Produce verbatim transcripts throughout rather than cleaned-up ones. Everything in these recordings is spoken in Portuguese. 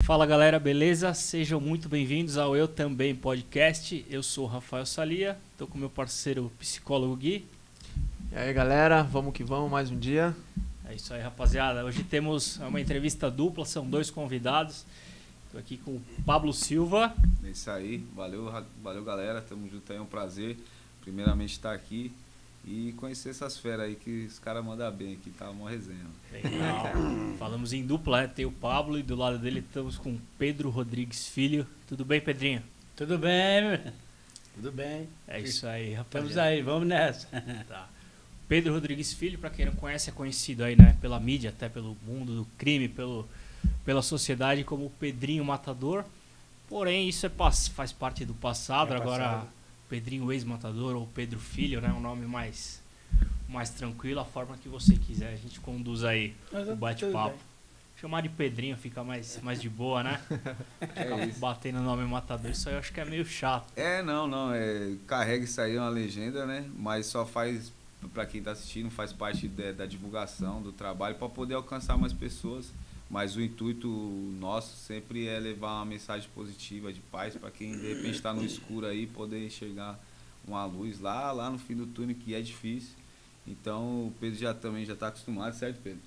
Fala galera, beleza? Sejam muito bem-vindos ao Eu Também Podcast. Eu sou o Rafael Salia, estou com meu parceiro psicólogo Gui. E aí galera, vamos que vamos, mais um dia. É isso aí, rapaziada. Hoje temos uma entrevista dupla, são dois convidados. Estou aqui com o Pablo Silva. É isso aí, valeu, valeu galera, tamo junto aí, é um prazer. Primeiramente estar aqui e conhecer essas feras aí que os caras mandam bem aqui, tá uma resenha. Legal. Falamos em dupla, né? Tem o Pablo e do lado dele estamos com o Pedro Rodrigues Filho. Tudo bem, Pedrinho? Tudo bem, tudo bem. É isso aí, rapaziada. Estamos aí, vamos nessa. Tá. Pedro Rodrigues Filho, para quem não conhece, é conhecido aí, né, pela mídia, até pelo mundo do crime, pelo, pela sociedade como o Pedrinho Matador. Porém, isso é, faz parte do passado. É agora passado. Pedrinho Ex-Matador ou Pedro Filho, né, um nome mais, mais tranquilo, a forma que você quiser. A gente conduz aí o bate-papo. Chamar de Pedrinho fica mais, mais de boa, né? É isso. Batendo o nome Matador, isso aí eu acho que é meio chato. É, não, não, é, carrega isso aí, é uma legenda, né? Mas só faz, para quem tá assistindo, faz parte de, da divulgação, do trabalho, para poder alcançar mais pessoas. Mas o intuito nosso sempre é levar uma mensagem positiva, de paz, para quem de repente está no escuro aí, poder enxergar uma luz lá, lá no fim do túnel, que é difícil. Então o Pedro já também já está acostumado, certo, Pedro?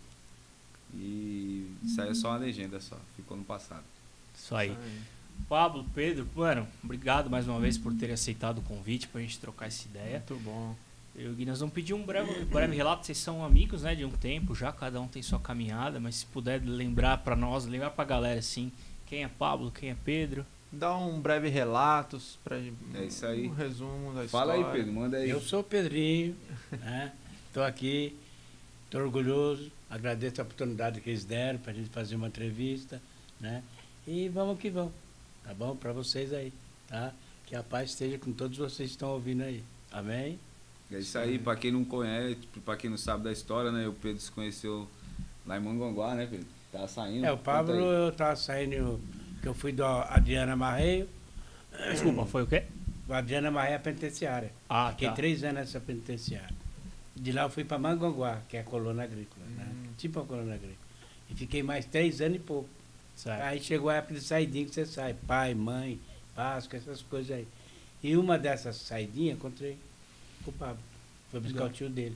E isso aí é só uma legenda, só. Ficou no passado. Isso aí. Isso aí. Pablo, Pedro, mano, obrigado mais uma vez por terem aceitado o convite pra gente trocar essa ideia. Muito bom. Eu e Gui, nós vamos pedir um breve, breve relato. Vocês são amigos, né, de um tempo já, cada um tem sua caminhada, mas se puder lembrar pra nós, lembrar pra galera, assim, quem é Pablo, quem é Pedro. Dá um breve relato, pra, é isso aí. Um resumo da Fala história. aí, Pedro, manda aí. Eu sou o Pedrinho, né? Tô aqui, tô orgulhoso, agradeço a oportunidade que eles deram pra gente fazer uma entrevista, né? E vamos que vamos, tá bom? Pra vocês aí, tá? Que a paz esteja com todos vocês que estão ouvindo aí, amém? É isso aí, pra quem não conhece, pra quem não sabe da história, né? O Pedro se conheceu lá em Mongaguá, né, Pedro? Tava saindo. É, o Pablo, eu tava saindo, que eu fui do Adriana Marreio. Desculpa, foi o quê? O Adriana Marreio é a penitenciária. Ah, Fiquei tá. três anos nessa penitenciária. De lá eu fui pra Mongaguá, que é a colônia agrícola, hum. né? Tipo a colônia agrícola. E fiquei mais três anos e pouco. Certo. Aí chegou a época de saidinha que você sai, pai, mãe, Páscoa, essas coisas aí. E uma dessas saidinhas, encontrei o Pablo. Foi buscar o tio dele.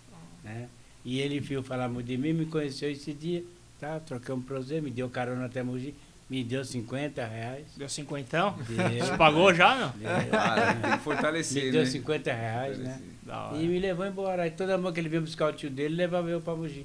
Né? E ele viu falar muito de mim, me conheceu esse dia, tá? Trocamos prazer, me deu carona até Mogi, me deu cinquenta reais. Deu cinquentão? Deu. Você pagou já, não? Deu. Ah, tem que fortalecer, Me deu né? cinquenta reais, né? Da hora. E me levou embora. Aí toda vez que ele veio buscar o tio dele, levava eu para Mogi.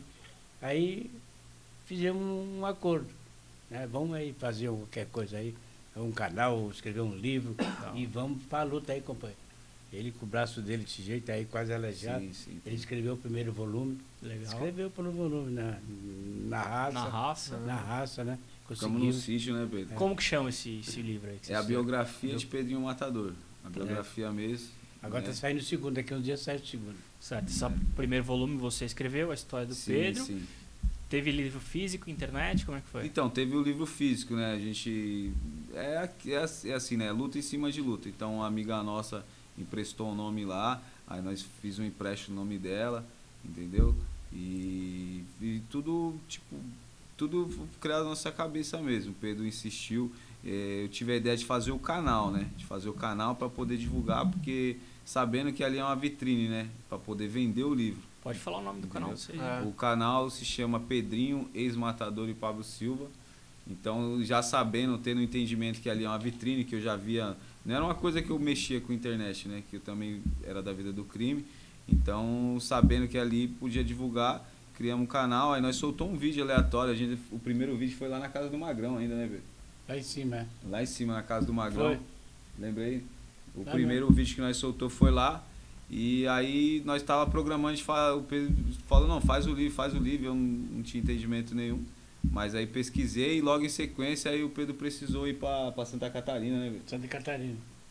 Aí fizemos um acordo. Né? Vamos aí fazer qualquer coisa aí, um canal, escrever um livro, não. E vamos para a luta aí, companheiro. Ele com o braço dele desse jeito aí, quase aleijado. Sim, sim, ele escreveu o primeiro volume. Legal. Escreveu pelo volume, na, na raça. Na raça. Na raça, né? Estamos no sítio, né, Pedro? É. Como que chama esse, esse livro aí? É a biografia Eu... de Pedrinho Matador. A biografia é. mesmo. Agora né? tá saindo o segundo, daqui a uns dias sai o segundo. Certo. Esse é. primeiro volume você escreveu, a história do sim, Pedro. Sim. Teve livro físico, internet, como é que foi? Então, teve o livro físico, né? A gente... É, é assim, né? Luta em cima de luta. Então, uma amiga nossa emprestou o um nome lá, aí nós fiz um empréstimo no nome dela, entendeu? E, e tudo, tipo, tudo criado na nossa cabeça mesmo. O Pedro insistiu, eh, eu tive a ideia de fazer o canal, né? De fazer o canal para poder divulgar, porque sabendo que ali é uma vitrine, né? Para poder vender o livro. Pode falar o nome do canal. Você... É. O canal se chama Pedrinho, Ex-Matador e Pablo Silva. Então, já sabendo, tendo o entendimento que ali é uma vitrine, que eu já via... Não era uma coisa que eu mexia com a internet, né? Que eu também era da vida do crime. Então, sabendo que ali podia divulgar, criamos um canal. Aí nós soltamos um vídeo aleatório. A gente, o primeiro vídeo foi lá na casa do Magrão ainda, né, velho? Lá em cima, é. Lá em cima, na casa do Magrão. Foi. Lembrei? O Tá primeiro bem. vídeo que nós soltou foi lá. E aí nós tava programando de falar, o Pedro falou, não, faz o livro, faz o livro. Eu não, não tinha entendimento nenhum. Mas aí pesquisei e logo em sequência aí o Pedro precisou ir pra, pra Santa Catarina, né, velho? Santa Catarina.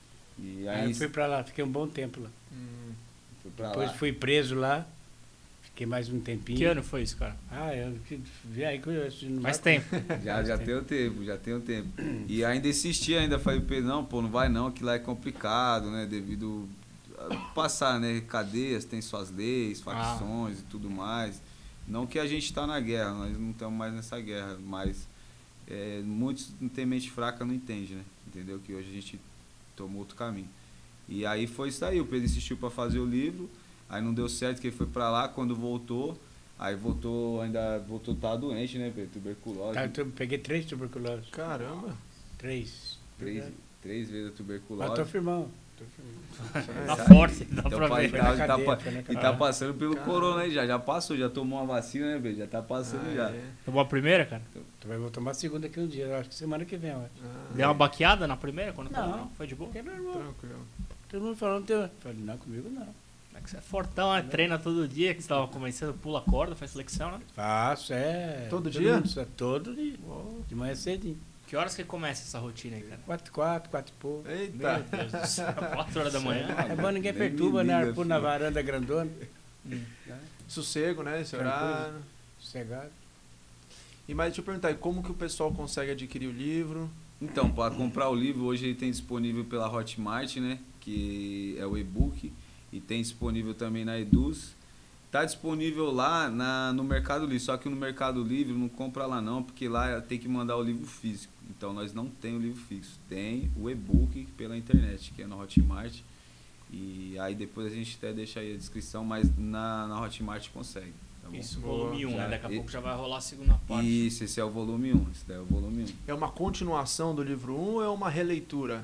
E aí, aí eu fui pra lá, fiquei um bom tempo lá. Hum, fui pra Depois lá. fui preso lá, fiquei mais um tempinho. Que ano foi isso, cara? Ah, eu vi aí que eu não Faz tempo. Já, já tem o tempo, já tem o tempo. E ainda insisti, ainda falei pro Pedro, não, pô, não vai não, que lá é complicado, né, devido a passar, né, cadeias, tem suas leis, facções ah. e tudo mais. Não que a gente está na guerra, nós não estamos mais nessa guerra, mas é, muitos não tem mente fraca, não entende, né? Entendeu? Que hoje a gente tomou outro caminho. E aí foi isso aí, o Pedro insistiu para fazer o livro, aí não deu certo, que ele foi para lá, quando voltou, aí voltou, ainda voltou, tava doente, né, Pedro? Tuberculose. Tá, eu peguei três tuberculoses. Caramba. Três. Três, três vezes a tuberculose. Mas tô firmão. Tô firmão. Tá forte, dá Então, pra pai, ver. Foi tá, na e tá cadeia, pa- foi na e cadeia. tá passando pelo Caramba. corona aí já, já passou, já tomou uma vacina, né, Pedro? Já tá passando Ah, já. é. Tomou a primeira, cara? Tu vai tomar a segunda aqui um dia, eu acho que semana que vem, eu acho. Ah, Deu uma baqueada na primeira? Quando Não. tomou? Foi de boa? Porque é normal. tranquilo. Todo mundo falando, teu. Eu falei, não, comigo não. É que você é fortão, né? Treina todo dia, que você tava começando, pula corda, faz flexão, né? Faço, é. Todo dia? mundo sabe, todo dia. De manhã cedinho. Que horas que começa essa rotina aí, cara? Quatro, quatro, quatro e pouco. Meu Eita. Deus do céu, quatro horas da manhã. É bom, ninguém Nem perturba, me né? liga, Arpou na filho. varanda grandona. Sossego, né? Esse Tranquilo. horário. Sossegado. E mais, deixa eu perguntar, e como que o pessoal consegue adquirir o livro? Então, para comprar o livro, hoje ele tem disponível pela Hotmart, né? Que é o e-book. E tem disponível também na Eduz. Tá disponível lá na, no Mercado Livre, só que no Mercado Livre não compra lá não, porque lá tem que mandar o livro físico. Então nós não tem o livro fixo. Tem o e-book pela internet, que é na Hotmart. E aí depois a gente até deixa aí a descrição, mas na, na Hotmart consegue. Tá bom? Isso, Boa. volume um, né? Já- Daqui a e- pouco já vai rolar a segunda parte. Isso, esse é o volume um. Esse daí é o volume um. É uma continuação do livro um ou é uma releitura?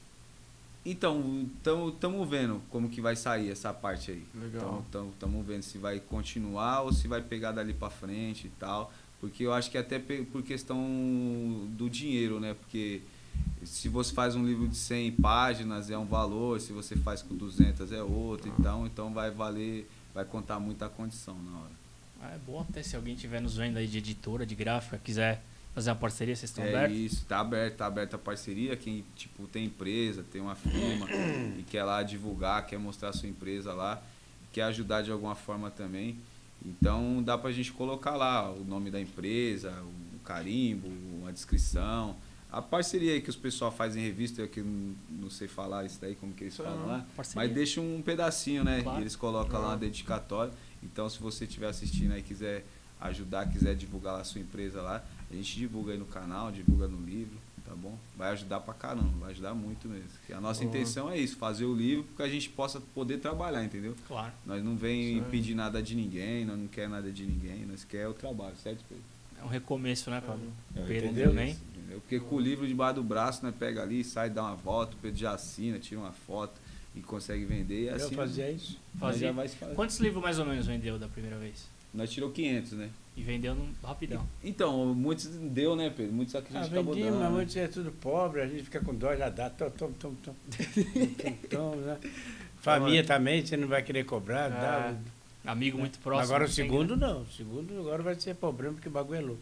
Então, estamos vendo como que vai sair essa parte aí. Legal. Então, estamos vendo se vai continuar ou se vai pegar dali para frente e tal. Porque eu acho que até pe- por questão do dinheiro, né? Porque se você faz um livro de cem páginas é um valor, se você faz com duzentas é outro. Então, então vai valer, vai contar muita condição na hora. Ah, é bom até se alguém estiver nos vendo aí de editora, de gráfica, quiser fazer uma parceria, vocês estão É abertos? isso, tá aberto, tá aberta a parceria. Quem tipo tem empresa, tem uma firma e quer lá divulgar, quer mostrar a sua empresa lá, quer ajudar de alguma forma também. Então dá pra gente colocar lá o nome da empresa, o carimbo, uma descrição. A parceria aí que os pessoal fazem em revista, eu que não, não sei falar isso daí, como que eles Isso falam não. lá. Parceria. Mas deixa um pedacinho, né? Claro. E eles colocam lá uma Ah. dedicatória. Então se você estiver assistindo aí, quiser ajudar, quiser divulgar lá a sua empresa lá, a gente divulga aí no canal, divulga no livro, tá bom? Vai ajudar pra caramba, vai ajudar muito mesmo. E a nossa Boa. intenção é isso, fazer o livro para que a gente possa poder trabalhar, entendeu? Claro. Nós não vem Certo. pedir nada de ninguém, nós não quer nada de ninguém, nós quer o trabalho, certo, Pedro? É um recomeço, né, Pablo? É, O Pedro entendeu? também. Entendeu? Porque com o livro debaixo do braço, né, pega ali, sai, dá uma volta, o Pedro já assina, tira uma foto e consegue vender. E Eu assim, fazia isso. nós Fazia. já vai se fazer. Quantos livros mais ou menos vendeu da primeira vez? Nós tirou quinhentos, né? E vendeu num, rapidão. Então, muitos deu, né, Pedro? Muitos só que a Ah, gente acabou vendi, dando. mas né? muitos é tudo pobre, a gente fica com dó, já dá. Tom, tom, tom, tom. tom, tom, né? Família também, você não vai querer cobrar, dá. Amigo muito próximo. Agora o não tem segundo grana. não. O segundo agora vai ser problema porque o bagulho é louco.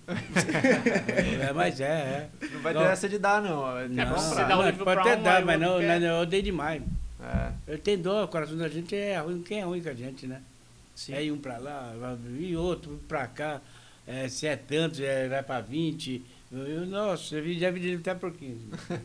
é, mas é, é. Não vai Não. ter essa de dar, não. É, É bom comprar. você dar o não, livro pode pra até um, dar, aí o mas não, outro quer. não, eu odeio demais. É. Eu tenho dó, o coração da gente é ruim, quem é ruim com a gente, né? Sim. É ir um pra lá, e outro pra cá. É, se é tanto, é, vai pra vinte. Eu, nossa, eu já vi até por quinze.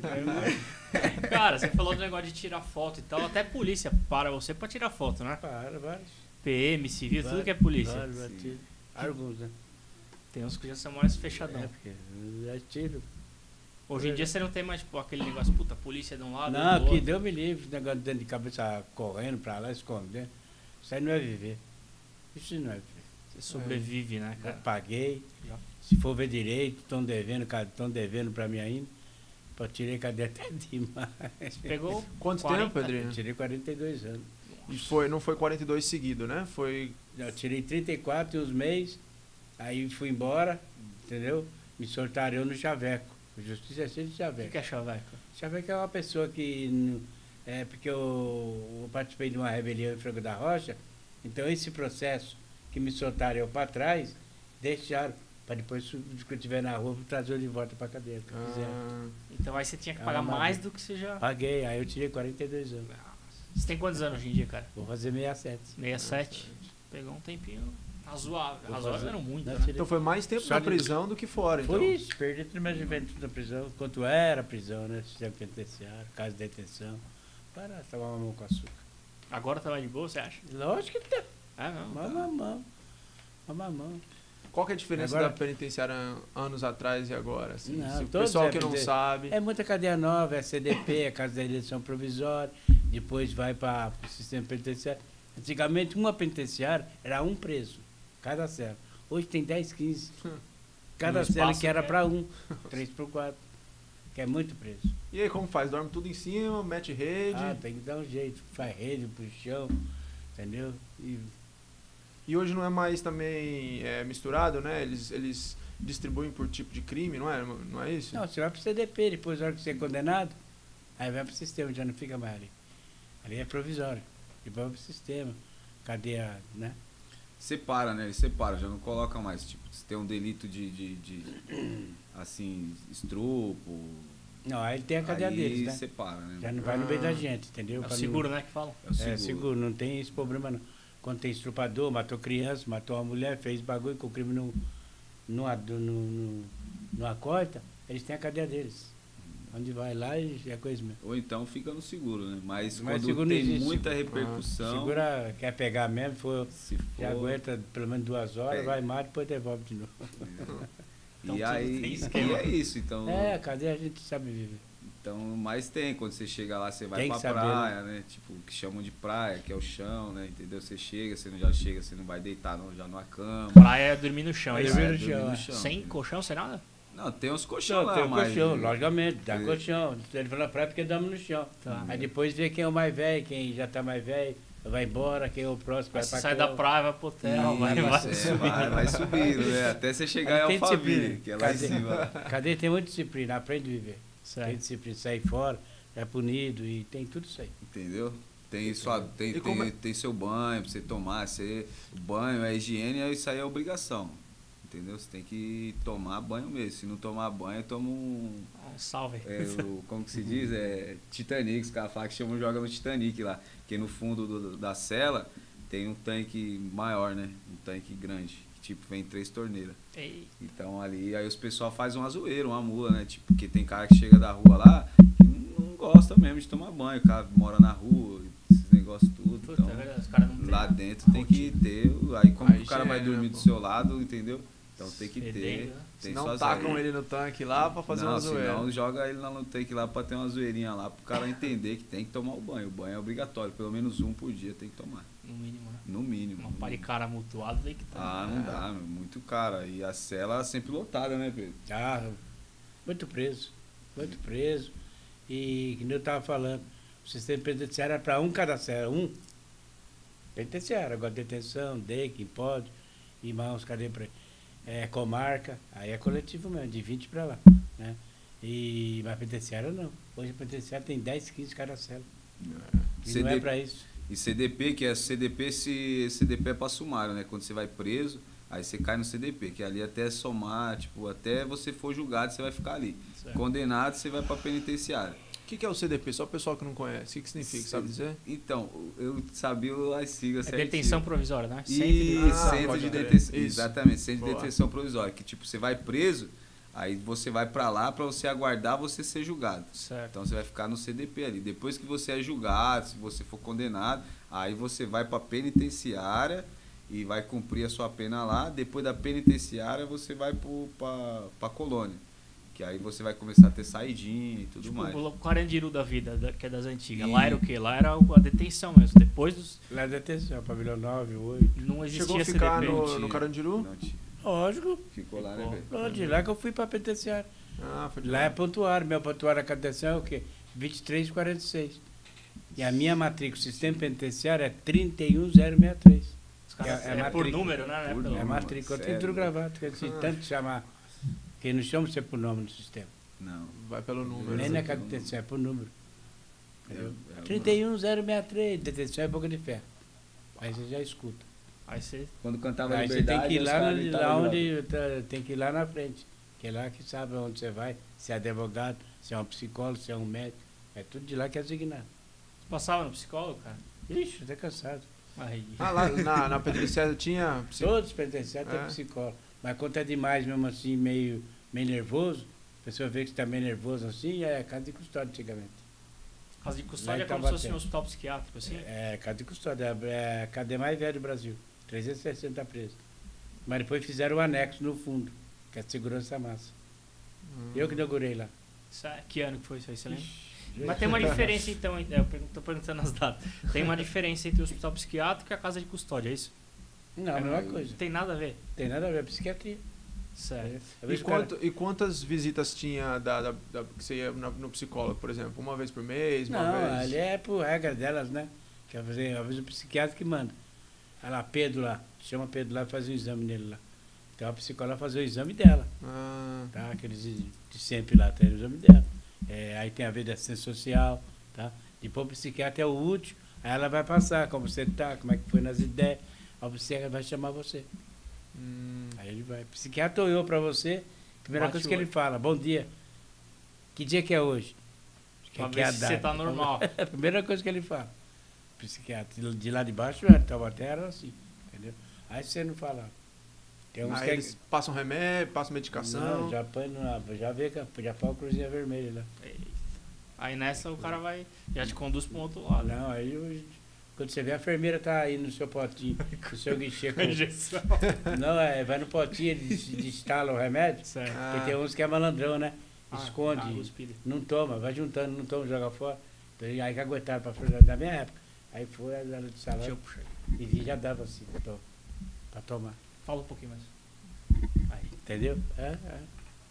Cara, você falou do negócio de tirar foto e tal. Até polícia para você pra tirar foto, né? Para, vários. P M, civil, tudo Vários, que é polícia. vários, Sim. batido. Alguns, né? Tem uns que já são mais fechadão. É, porque já tiro. Hoje em dia você não tem mais tipo, aquele negócio, puta, polícia de um lado. Não, do que outro. deu me livre, esse negócio de dentro de cabeça correndo pra lá, escondendo. Isso aí não é viver. Isso não é viver. Você sobrevive, né, Já cara? paguei. Já. Se for ver direito, estão devendo, estão devendo pra mim ainda. Eu tirei cadê até demais. Você pegou Quanto quarenta? tempo, Pedrinho? Eu tirei quarenta e dois anos. E foi, não foi quarenta e dois seguido, né? Foi. Eu tirei trinta e quatro e uns meses, aí fui embora, entendeu? Me soltaram eu no Chaveco. Justiça é cheia de O que Chaveco. que é chaveco? Chaveco é uma pessoa que. n- É porque eu, eu participei de uma rebelião em Franco da Rocha, então esse processo que me soltaram eu para trás, deixaram, para depois, se eu estiver na rua, trazer eu de volta para a cadeia. que quiseram. Ah, Então aí você tinha que É pagar uma mais maravilha. do que você já. Paguei, aí eu tirei quarenta e dois anos. Você tem quantos anos hoje em dia, cara? Vou fazer sessenta e sete. sessenta e sete. Pegou um tempinho razoável. Vou Razoável fazer- era muito, Não, né? tirei- então foi mais tempo Só na de- prisão do que fora, então. Foi isso, perdi toda a minha juventude na prisão, quanto era a prisão, né? Sistema penitenciário, casa de detenção. Para tomar uma mão com açúcar. Agora tá mais de boa, você acha? Lógico que tá. Ah, não. Uma mamão. Uma mamão. Qual que é a diferença Agora- da penitenciária anos atrás e agora? Assim? Não, Se o todos pessoal é que não peniten- sabe. É muita cadeia nova, é C D P, é Casa da Eleição Provisória, depois vai para o sistema penitenciário. Antigamente, uma penitenciária era um preso, cada cela. Hoje tem dez, quinze. Cada Um cela espaço que era que é- para um, três por quatro. Que é muito preso. E aí, como faz? Dorme tudo em cima, mete rede. Ah, tem que dar um jeito. Faz rede pro chão, entendeu? E E hoje não é mais também é, misturado, né? Eles, eles distribuem por tipo de crime, não é? Não é isso? não, você vai para o C D P, depois na hora que você é condenado, aí vai para o sistema, já não fica mais ali. Ali é provisório. Depois vai para o sistema, cadeia, né? Separa, né? Ele separa, já não coloca mais. Tipo, se tem um delito de, de, de assim, estrupo. Não, aí tem a cadeia aí deles, né? separa, né? Já não vai no meio Ah. da gente, entendeu? É o Pra não- seguro, né, que fala. É o seguro. É, seguro, não tem esse problema não. Quando tem estrupador, matou criança, matou uma mulher, fez bagulho que o crime não, não, adu- não, não, não acorta, eles têm a cadeia deles. Onde vai lá e é coisa mesmo. Ou então fica no seguro, né? Mas, Mas quando seguro não tem existe. muita repercussão, Segura, quer pegar mesmo, for, se for, já aguenta pelo menos duas horas, Pega. vai mata e depois devolve de novo. Então e tudo aí tem e esquema. é isso, então, É, a cadeia a gente sabe viver. então, mas tem, quando você chega lá, você vai Tem pra que saber, praia, né? Tipo, que chamam de praia, que é o chão, né? Entendeu? Você chega, você não já chega, você não vai deitar não, já numa cama. Praia é dormir no chão, é isso? Dormir no Vai dormir chão, é. Sem colchão, sem nada? Não, tem uns colchão Não, lá, tem o mas... colchão, logicamente, dá É. colchão. Ele falou na praia porque dorme no chão. Tá. Aí depois vê quem é o mais velho, quem já tá mais velho, vai embora, quem é o próximo vai Aí você pra sai da cama. praia, vai pro hotel, vai, Isso, vai é, subindo. vai, vai subindo, né? Até você chegar Aí em tem Alphaville, disciplina. que é lá em Cadê? cima. Cadeia tem muita disciplina, aprende a viver. Tem Certo. disciplina, sai fora, é punido e tem tudo isso aí. Entendeu? Tem, sua, tem, E como tem, é- tem seu banho pra você tomar, você, o banho, a higiene, isso aí é obrigação. Entendeu? Você tem que tomar banho mesmo. Se não tomar banho, toma um. Um salve. É, o, como que se diz? É Titanic, os caras falam que chamam joga no Titanic lá. Porque no fundo do- da cela tem um tanque maior, né? Um tanque grande. Que tipo, vem três torneiras. Ei, Então ali, aí os pessoal faz uma zoeira, uma mula, né? Tipo, porque tem cara que chega da rua lá que não gosta mesmo de tomar banho. O cara mora na rua, esses negócios tudo. puta, Então, é verdade, os caras não tem lá dentro tem que ter. Aí como A o cara vai higiene, dormir né, do pô? seu lado, entendeu? Então tem que ter. Fedendo, né? Tem Senão suas tacam regras. ele no tanque lá pra fazer não, uma zoeira. senão joga ele lá no tanque lá pra ter uma zoeirinha lá, pro cara entender que tem que tomar o banho. O banho é obrigatório, pelo menos um por dia tem que tomar. No mínimo, né? No mínimo. Uma pá de cara mutuado tem que tá. Ah, não dá, meu, muito cara. E a cela sempre lotada, né, Pedro? Ah, muito preso, muito preso. E, como eu estava falando, o sistema penitenciário era para um cada cela, um penitenciário. Agora detenção, D E C, quem pode, e mais uns cadeias para é, comarca, aí é coletivo mesmo, de vinte para lá. Né? E, mas penitenciário não. Hoje a penitenciário tem dez, quinze cada cela. E não é C D para isso. E C D P, que é C D P, se C D P é pra sumário, né? Quando você vai preso, aí você cai no C D P, que ali até somar, tipo, até você for julgado, você vai ficar ali. Certo. Condenado, você vai pra penitenciária. O que, que é o C D P? Só o pessoal que não conhece. O que, que significa? Sabe dizer? Então, eu sabia as siglas É certinho. detenção provisória, né? Centro de E Ah, centro pode de crer. detenção. Isso. Exatamente, centro de Boa. detenção provisória. Que tipo, você vai preso, aí você vai pra lá pra você aguardar você ser julgado. Certo. Então você vai ficar no C D P ali. Depois que você é julgado, se você for condenado, aí você vai pra penitenciária e vai cumprir a sua pena lá. Depois da penitenciária você vai pro, pra, pra colônia. Que aí você vai começar a ter saidinha e tudo Tipo, mais. o Carandiru da vida, da- que é das antigas. E- Lá era o quê? Lá era a detenção mesmo. Depois dos. Lá é detenção, pavilhão nove, oito. Não existia Chegou a ficar C D P. no, Tinha. no Carandiru? Não tinha. Lógico, Ficou lá, né, Ficou. velho? lógico, de lá que eu fui para penitenciário. Ah, foi de Lá é pontuário, meu pontuário da detenção é o quê? vinte e três e quarenta e seis. E a minha matrícula, sistema penitenciário, é trinta e um zero sessenta e três. Os caras- É- é é, por matrícula. número, né? Não é Por pelo- É número. matrícula, tem sério? tudo gravado, quer dizer, Ah. tanto chamar. Quem não chama você por nome do sistema. Não. Vai pelo número. Nem Exato. na casa de detenção, é por número. Entendeu? É- é trinta e um zero sessenta e três, detenção é boca de ferro. Aí você já escuta. Aí você. Quando cantava Aí você Liberdade, tem que ir os lá, caras no- gritavam lá de onde tá- tem que ir lá na frente. Que é lá que sabe onde você vai, se é advogado, se é um psicólogo, se é um médico. É tudo de lá que é asignado. Passava no psicólogo, cara? Ixi, até cansado. Aí. Ah, lá na, na penitenciária tinha... psi- Todos os penitenciários É. têm psicólogo. Mas quando é demais, mesmo assim, meio, meio nervoso, a pessoa vê que está meio nervoso assim, é casa de custódia antigamente. Casa de custódia Lá é em como se fosse Taubaté. um hospital psiquiátrico, assim? É, casa de custódia, é a cadeia mais velha do Brasil. trezentos e sessenta presos. Mas depois fizeram o anexo no fundo, que é a segurança massa. Hum. Eu que inaugurei lá. Isso é- Que ano que foi isso aí, você lembra? Ixi, Mas tem uma diferença então, ent- eu pergun- tô perguntando as datas. Tem uma diferença entre o hospital psiquiátrico e a casa de custódia, é isso? Não, a mesma coisa. Não tem nada a ver. Tem nada a ver com psiquiatria. Sério. Às E, vezes o cara- quanto, e quantas visitas tinha da, da, da- que você ia na- no psicólogo, por exemplo? Uma vez por mês, uma Não, vez? ali é por regra delas, né? Quer fazer, às vezes o psiquiatra que manda. Aí lá, Pedro lá, chama Pedro lá e faz o exame nele lá. Então a psicóloga vai fazer o exame dela, Ah, tá? Aqueles de de sempre lá, tem o exame dela. É, aí tem a ver da assistência social, tá? Depois o psiquiatra é o último, aí ela vai passar como você tá, como é que foi nas ideias. Aí o psiquiatra vai chamar você. hum, Aí ele vai. Psiquiatra olhou pra você, primeira Bate coisa o que ele olho. fala, bom dia. Que dia que é hoje? Pra Que ver é a se data. você tá normal. É a primeira coisa que ele fala. Psiquiatra, de lá de baixo, era, Taubaté era assim, entendeu? Aí você não fala. Tem uns aí que é- eles passam remédio, passam medicação. Não, já põe na, já vê que já põe a cruzinha vermelha lá. Eita. Aí nessa o cara vai, já te conduz para um outro lado. Não, aí eu- quando você vê a enfermeira tá aí no seu potinho, no seu guichê com, Injeção. não, é, vai no potinho, ele des- destala o remédio, Certo. Ah, porque tem uns que é malandrão, né? Ah, Esconde, ah, cuspida. não toma, vai juntando, não toma, joga fora. Então, aí que aguentaram pra fazer da minha época. Aí foi, ela de Deixa eu salão puxar. e vi, já dava assim pra, to- pra tomar. Fala um pouquinho mais. Aí. Entendeu? É, é.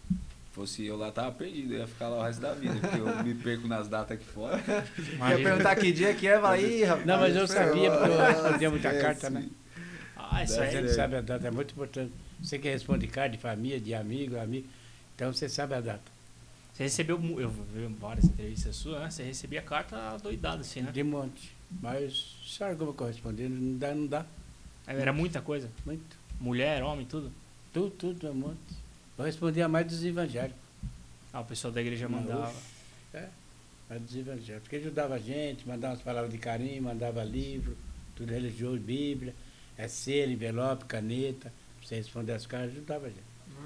Fosse eu lá, tava perdido, eu ia ficar lá o resto da vida, porque eu me perco nas datas aqui fora. ia perguntar que dia que é, vai aí, rapaz. Não, mas eu sabia, porque eu respondia muita Esquece. carta, né? Ah, isso A aí. gente é. sabe a data, é muito importante. Você que responde carta de família, de amigo, amigo, então você sabe a data. Você recebeu, mu- eu vi várias entrevistas suas, né? Você recebia carta doidada assim, né? De monte. Mas sabe como corresponder? Não dá, não dá. Era muita coisa. Muito. Mulher, homem, tudo. Tudo, tudo, é um monte. Eu respondia mais dos evangélicos. Ah, o pessoal da igreja mandava. É, mais dos evangélicos. Porque ajudava a gente, mandava umas palavras de carinho, mandava livro, tudo religioso, Bíblia, é selo, envelope, caneta, pra você responder as cartas, ajudava a gente.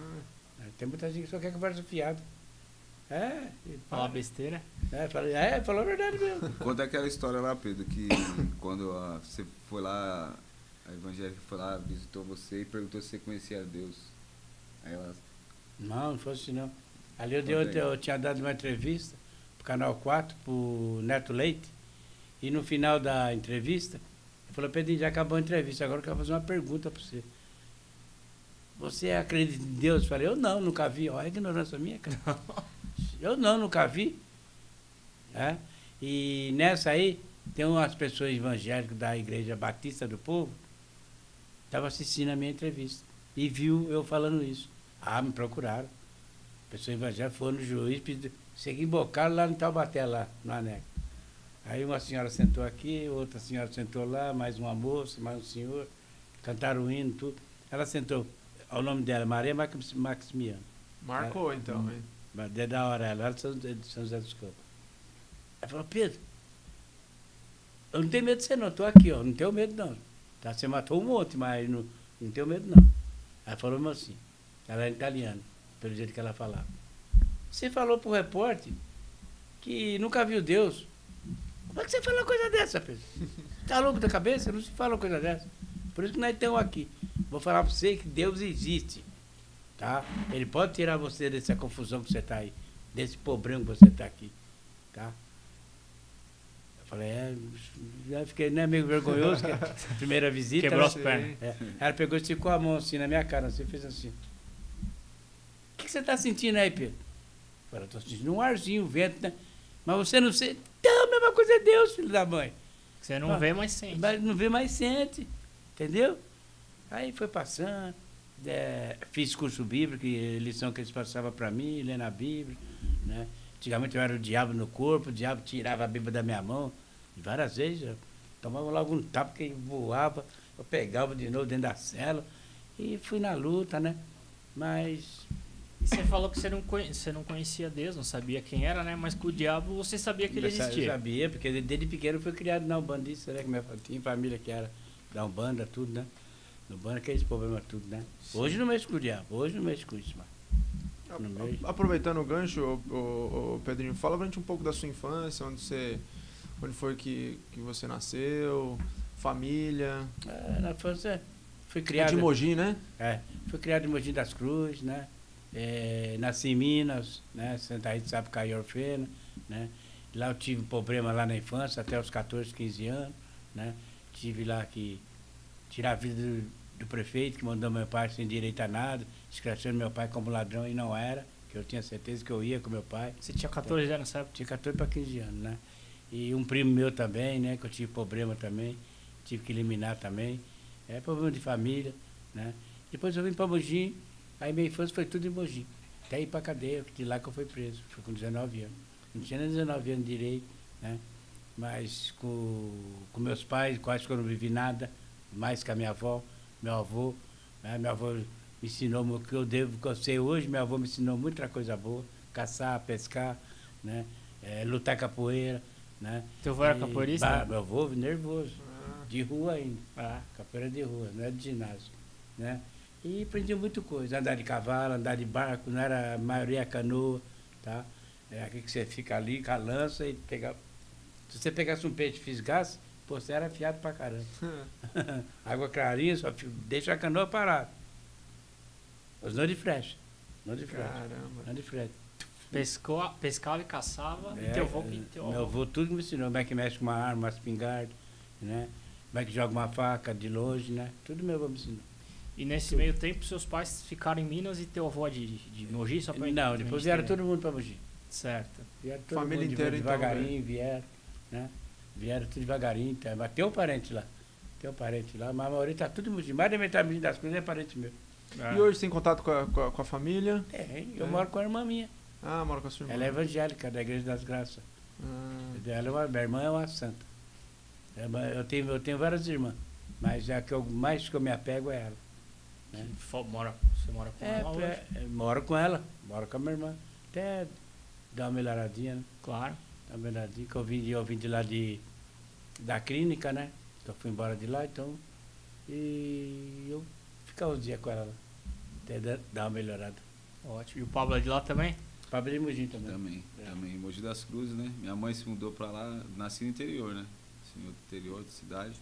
Ah, Tem muita gente que só quer conversa fiada. É, e Falar fala, besteira. é, fala, é, falou a verdade mesmo. Conta aquela história lá, Pedro, que quando ah, você foi lá, a evangélica foi lá, visitou você e perguntou se você conhecia Deus. Aí ela, Não, não foi assim não. Ali eu, dei Conta outra- aí. eu tinha dado uma entrevista pro Canal quatro, pro Neto Leite, e no final da entrevista, ele falou, Pedrinho, já acabou a entrevista, agora eu quero fazer uma pergunta para você. Você acredita em Deus? Eu falei, eu não, nunca vi. Olha a ignorância minha, cara. Eu não, nunca vi. É? E nessa aí, tem umas pessoas evangélicas da Igreja Batista do Povo, estavam assistindo a minha entrevista e viu eu falando isso. Ah, me procuraram. Pessoas evangélicas foram no juiz, pediu, segui embocado lá no Taubaté, lá no anexo. Aí uma senhora sentou aqui, outra senhora sentou lá, mais uma moça, mais um senhor, cantaram o hino, tudo. Ela sentou, o nome dela, Maria Max- Maximiano. marcou então, hein? Mas é da hora, ela é de São, de São José dos Campos. Ela falou, Pedro, eu não tenho medo de você não, estou aqui, ó, não tenho medo não. Tá, você matou um monte, mas não, não tenho medo não. Ela falou mesmo assim, ela era italiana, pelo jeito que ela falava. Você falou pro repórter que nunca viu Deus. Como é que você fala uma coisa dessa, Pedro? Tá louco da cabeça? Não se fala uma coisa dessa. Por isso que nós estamos aqui. Vou falar para você que Deus existe. Tá? Ele pode tirar você dessa confusão que você está aí, desse problema que você está aqui. Tá? Eu falei, é, já fiquei né, meio vergonhoso, que é a primeira visita. Quebrou né? as pernas. É, ela pegou e esticou a mão assim na minha cara, assim, fez assim. O que, que você está sentindo aí, Pedro? Eu falei, estou sentindo um arzinho, um vento, né? Mas você não sente. Então, a mesma coisa é Deus, filho da mãe. Você não Ah, vê, mas sente. Mas não vê, mais sente. Entendeu? Aí foi passando. É, fiz curso bíblico, que, lição que eles passavam para mim, lendo a Bíblia. Né? Antigamente eu era o diabo no corpo, o diabo tirava a Bíblia da minha mão. E várias vezes eu tomava logo um tapa que voava, eu pegava de novo dentro da cela. E fui na luta, né? Mas. E você falou que você não, conhe- você não conhecia Deus, não sabia quem era, né? Mas com o diabo você sabia que ele Eu sa- Eu existia. sabia, porque desde pequeno eu fui criado na Umbandista, né? Que minha fa- tinha família que era da Umbanda, tudo, né? No Umbanda, aqueles problemas tudo, né? Hoje não mexo com o diabo, hoje não mexo com isso, mas. No meio. A- Aproveitando o gancho, ô, ô, ô, Pedrinho, fala pra gente um pouco da sua infância, onde você, onde foi que, que você nasceu, família. É, na infância fui É criado... de Mogi, né? É, fui criado em Mogi das Cruzes, né? É, nasci em Minas, né? Santa Rita, Sapucaí e Orfena, né? Lá eu tive um problema lá na infância, até os quatorze, quinze anos, né? Tive lá que tirar a vida do, do prefeito, que mandou meu pai sem direito a nada, escrachando meu pai como ladrão e não era, que eu tinha certeza que eu ia com meu pai. Você tinha quatorze anos, sabe? Tinha quatorze para quinze anos, né? E um primo meu também, né? Que eu tive problema também, tive que eliminar também. É problema de família, né? Depois eu vim para Mogi, aí minha infância foi tudo em Mogi. Até ir para cadeia, de lá que eu fui preso, fui com dezenove anos. Não tinha nem dezenove anos direito, né? Mas com, com meus pais, quase que eu não vivi nada, mais que a minha avó, meu avô. Né? Meu avô me ensinou o que eu devo, o que eu sei hoje, meu avô me ensinou muita coisa boa, caçar, pescar, né? É, lutar capoeira, né? Teu avô era E, capoeirista? bah, meu avô, nervoso, Ah, de rua ainda, Ah, capoeira de rua, não é de ginásio, né? E aprendi muita coisa, andar de cavalo, andar de barco, não era a maioria canoa, tá? É aqui que você fica ali com a lança e pegar. Se você pegasse um peixe e fisgasse, pô, você era afiado pra caramba. Água clarinha, só fi- deixa a canoa parada. Os não de flecha. Não de flecha. caramba. Não de flecha. pescou, pescava e caçava. e É, teu avô que teu meu avô tudo me ensinou. Como é que mexe com uma arma, uma espingarda, né? Como é que joga uma faca de longe, né? Tudo meu avô me ensinou. E nesse meio tempo, seus pais ficaram em Minas e teu avô de, de Mogi? Só pra Não, pra depois gente vieram entender. todo mundo para Mogi. Certo. Vieram todo Família mundo inteira, então, devagarinho, vieram, né? Vieram tudo devagarinho, tá? Mas tem um parente lá. Tem um parente lá, mas a maioria tá tudo em Mogi. Mais da metade das coisas é parente meu. É. E hoje tem contato com a, com a, com a família? Tem, eu É. moro com a irmã minha. Ah, mora com a sua irmã. Ela é evangélica, da Igreja das Graças. Ah, Ela é uma, minha irmã é uma santa. É uma- Eu tenho, eu tenho várias irmãs, mas a que eu mais que eu me apego é ela. Né? Que fo- mora, você mora com É, ela hoje? é, é, moro com ela, moro com a minha irmã. Até dar uma melhoradinha, né? Claro. Dar uma melhoradinha, que eu vim, de- eu vim de lá de, da clínica, né? Então fui embora de lá, então. E eu ficava uns dias com ela lá. Até dar- dar uma melhorada. Ótimo. E o Pablo é de lá também? Pra abrir Mogi também. Também, É. também. Em Mogi das Cruzes, né? Minha mãe se mudou pra lá, nasci no interior, né? Assim, no interior da cidade.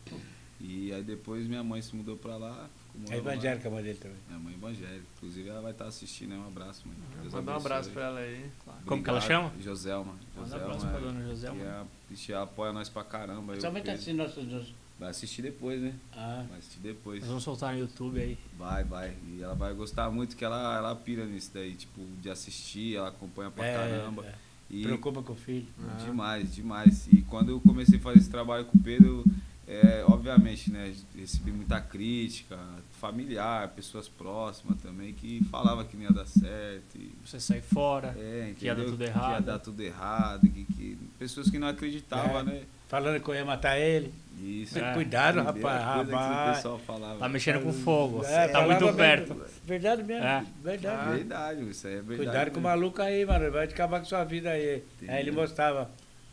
E aí depois minha mãe se mudou pra lá. ficou É morando lá. evangélica a mãe dele também. Minha mãe é evangélica. Inclusive ela vai estar assistindo, né? Um abraço, mãe. Deus Mandar um abençoe. abraço pra ela aí. Como que ela Obrigado. chama? Joselma. Manda um abraço pra dona Joselma. E ela, ixi, ela apoia nós pra caramba. eu, Sua mãe tá Pedro. assistindo nossos. nossos- Vai assistir depois, né? Ah, Vai assistir depois. Nós vamos soltar no YouTube aí. Vai, vai. E ela vai gostar muito, que ela, ela pira nisso daí, tipo, de assistir, ela acompanha pra é, caramba. é. E Preocupa com o filho. Ah. demais, demais. E quando eu comecei a fazer esse trabalho com o Pedro, é, obviamente, né, recebi muita crítica, familiar, pessoas próximas também, que falavam que não ia dar certo. E, Você sair fora. é, Que ia dar entendeu? tudo Que ia errado. dar tudo errado, que, que, pessoas que não acreditavam, É. né? Falando que eu ia matar ele. Isso. É. Cuidado, Primeira rapaz. coisa que o rapaz. pessoal falava. Tá mexendo com fogo. É, tá falava muito mesmo. perto. Verdade mesmo. É. Verdade. Ah. Verdade, isso aí é verdade. Cuidado com o mesmo. maluco aí, mano. Vai acabar com sua vida aí. Entendeu? Aí ele mostrava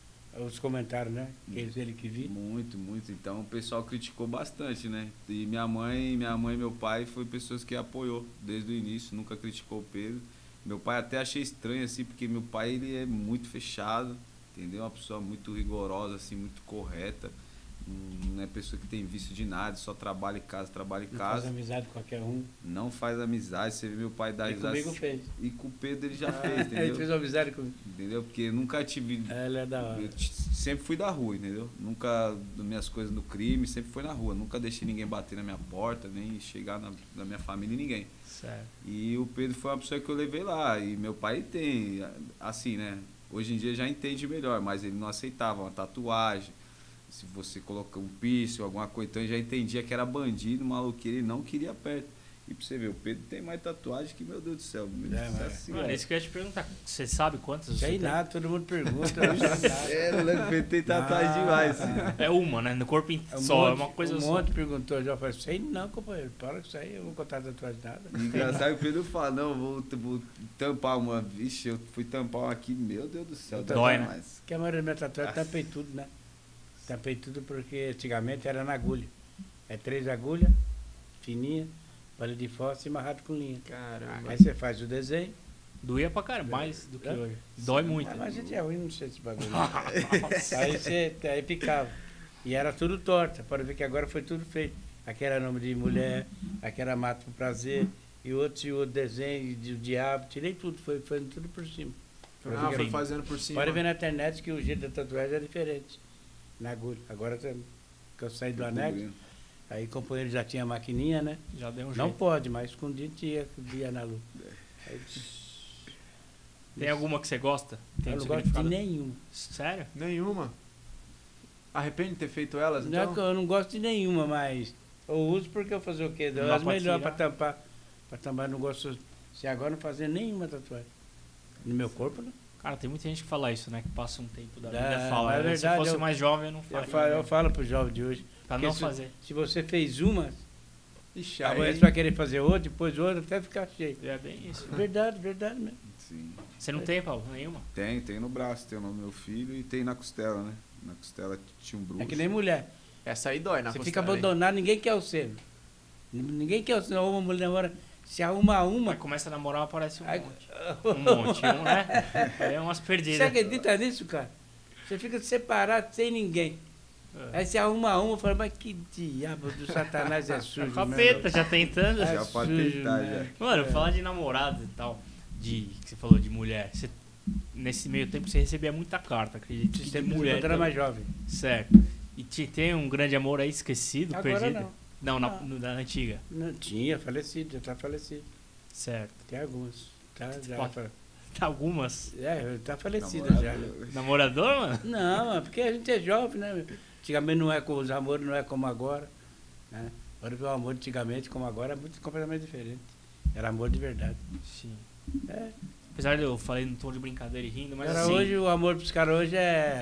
os comentários, né? Que eles- ele que vi. Muito, muito. Então o pessoal criticou bastante, né? E minha mãe, minha mãe e meu pai foi pessoas que apoiou desde o início, nunca criticou o Pedro. Meu pai até achei estranho assim, porque meu pai ele é muito fechado, entendeu? Uma pessoa muito rigorosa assim, muito correta. Não é pessoa que tem vício de nada, só trabalha em casa, trabalha em Não faz casa. amizade com qualquer um. Não faz amizade, você vê meu pai dar E risada. comigo fez. E com o Pedro ele já fez, Ele entendeu? fez amizade comigo. Entendeu? Porque nunca tive É, ele é da hora. eu t- sempre fui da rua, entendeu? Nunca, das minhas coisas no crime, sempre foi na rua. Nunca deixei ninguém bater na minha porta, nem chegar na, na minha família, ninguém. Certo. E o Pedro foi uma pessoa que eu levei lá. E meu pai tem, assim, né? Hoje em dia já entende melhor, mas ele não aceitava uma tatuagem. Se você colocar um piercing ou alguma coisa, então ele já entendia que era bandido, maluqueiro, ele não queria perto. E pra você ver, o Pedro tem mais tatuagem que, meu Deus do céu. É, isso mas- assim, Mano, ó. isso que eu ia te perguntar. Você sabe quantas você Sei tem? nada, todo mundo pergunta. eu não sei nada. É, o Leandro Pedro tem tatuagem Ah, demais. tá. É uma, né? No corpo in- Um só, monte, é uma coisa um só. monte perguntou, já falei, sei não, companheiro, para com isso aí, eu não vou contar tatuagem nada. Engraçado que o Pedro fala, não, vou, vou tampar uma. Vixe, eu fui tampar uma aqui, meu Deus do céu, Dói, né? mais. Porque a maioria da minha tatuagem, Nossa. tampei tudo, né? Tampei tudo porque antigamente era na agulha. É três agulhas, fininha, palha de fósforo e amarrado com linha. Caramba. Aí você faz o desenho. Doía pra caramba, mais do que É? hoje. Dói muito. Ah, mas a gente é ruim, não sei esse bagulho. aí você aí picava. E era tudo torta, para ver que agora foi tudo feito. aqui era nome de mulher, aqui era mato pro prazer, e outro e outro desenho do diabo, tirei tudo, foi fazendo tudo por cima. Ah, foi fazendo por cima. Pode ver na internet que o jeito da tatuagem é diferente, na agulha. Agora que eu saí do anexo, aí o companheiro já tinha maquininha, né? Já deu um Não jeito. pode, mas escondido tinha, dia na lua. Aí, Tem alguma que você gosta? Tem eu um não gosto de significado? nenhuma. Sério? Nenhuma. Arrepende de ter feito elas, Não é então? que eu não gosto de nenhuma, mas eu uso porque eu fazer o quê? Não dá As pra melhores tirar. para tampar. Para tampar, eu não gosto. Se agora não fazer nenhuma tatuagem. No meu corpo, não. Cara, tem muita gente que fala isso, né? Que passa um tempo da É, vida e fala. mas é "Se eu verdade, fosse eu- mais jovem, eu não Eu faria. falo, eu né?" falo pro jovem de hoje. Pra porque não se, fazer. se você fez uma, Ixi, amanhã aí... você vai querer fazer outra, depois outra, até ficar cheio. É bem isso. Verdade, verdade mesmo. Sim. Você não tem, Paulo? Nenhuma? Tem, tem no braço, tem o nome do meu filho e tem na costela, né? Na costela tinha um bruxo. É que nem mulher. Essa aí dói na Você costela, fica hein? abandonado, ninguém quer o seu. Ninguém quer o seu. Uma mulher namora, se arruma uma. Mas começa a namorar, aparece um Aí- monte. Um monte, um, né? É umas Você perdidas. acredita nisso, cara? Você fica separado sem ninguém. É. Aí você arruma uma e fala, mas que diabo do satanás é sujo. É capeta, mesmo. já tentando. É Já pode sujo, tentar, né? Mano, É. falar de namorado e tal, de que você falou de mulher, você, nesse meio tempo você recebia muita carta, acredito. que De Sempre mulher. quando era mais jovem. Certo. E te, tem um grande amor aí esquecido, Agora perdido? não. Não, na, Não. no- da antiga. Não tinha, falecido, já tá falecido. Certo. Tem algumas. Tá, já, Pode- fa- Algumas. é, tá falecida Namorado, já. eu- Namorador, mano? Não, é porque a gente é jovem, né? Antigamente não é com os amores, não é como agora. Né? Agora o amor antigamente, como agora, é muito completamente diferente. Era amor de verdade. Sim. É. Apesar de eu falei num tom de brincadeira e rindo, mas Agora assim, hoje, o amor pros caras hoje é.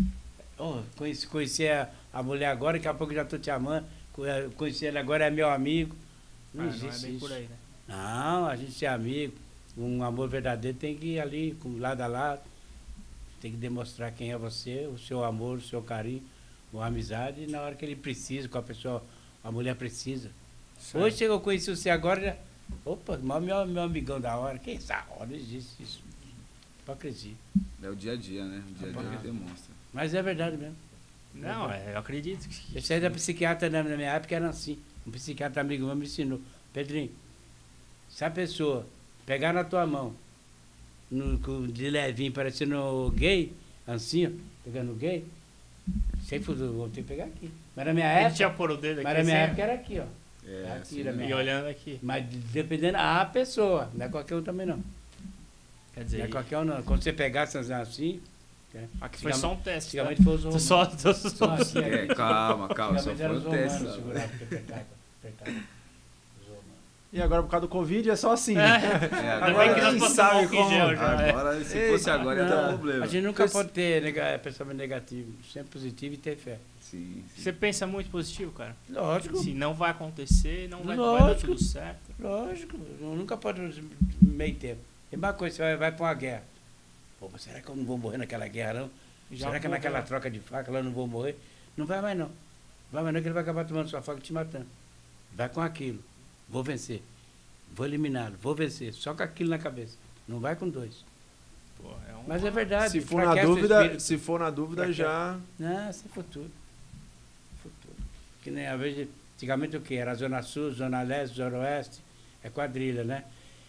Oh, conheci, conheci a, a mulher agora, daqui a pouco já tô te amando. Co- Conheci ele agora, é meu amigo. Não ah, não é existe bem isso. por aí, né? Não, a gente é amigo. Um amor verdadeiro tem que ir ali, com lado a lado. Tem que demonstrar quem é você, o seu amor, o seu carinho, a amizade, na hora que ele precisa, com a pessoa, a mulher precisa. Certo. Hoje chegou, eu conheci você agora, já. Opa, mal meu, meu amigão da hora. Que essa hora não existe isso. Hipocrisia. É o dia a dia, né? O dia a dia Ah. demonstra. Mas é verdade mesmo. Não, é, eu acredito que. Esse aí da psiquiatra na na minha época era assim. Um psiquiatra amigo meu me ensinou. Pedrinho, se a pessoa pegar na tua mão, no, com- de levinho, parecendo gay, assim, ó, pegando gay, sem futuro, vou ter que pegar aqui. Mas na minha A gente ia época, pôr o dedo aqui mas na minha assim, época era aqui, ó. É, Aqui, assim, na né? minha- e olhando aqui. Mas dependendo a pessoa, não é qualquer um também não. Quer Não dizer, é qualquer um não. Quando você pegasse assim, é, aqui foi só um teste. Tá? antigamente foi os Você romanos. só, só, Só só, assim, É, calma, calma, só antigamente foi eram o os teste. romanos, sabe? segurava, apertava, apertava. Os romanos. E agora, por causa do Covid, é só assim. É. É, Ainda Agora bem que nós quem passamos sabe álcool em como- gel já, né? Agora, se Ei, fosse agora, ia dar Não, problema. A gente nunca Pois- pode ter nega- pensamento negativo, sempre positivo e ter fé. Sim, sim. Você pensa muito positivo, cara. Lógico, Se não vai acontecer, não vai, vai dar Lógico. tudo certo. lógico. Nunca pode meio tempo. Tem uma coisa, você vai, vai para uma guerra. Pô, mas será que eu não vou morrer naquela guerra, não? Já será que morreu. naquela troca de faca lá eu não vou morrer? Não vai mais não. Vai mais não que ele vai acabar tomando sua faca e te matando. Vai com aquilo. Vou vencer. Vou eliminá-lo. Vou vencer. Só com aquilo na cabeça. Não vai com dois. Pô, é um... Mas é verdade. Se for na enfraquece o dúvida, espírito. se for na dúvida, Enfraquece. já... Não, isso é futuro. Futuro. Que nem a vez, antigamente o que? Era Zona Sul, Zona Leste, Zona Oeste, é quadrilha, né?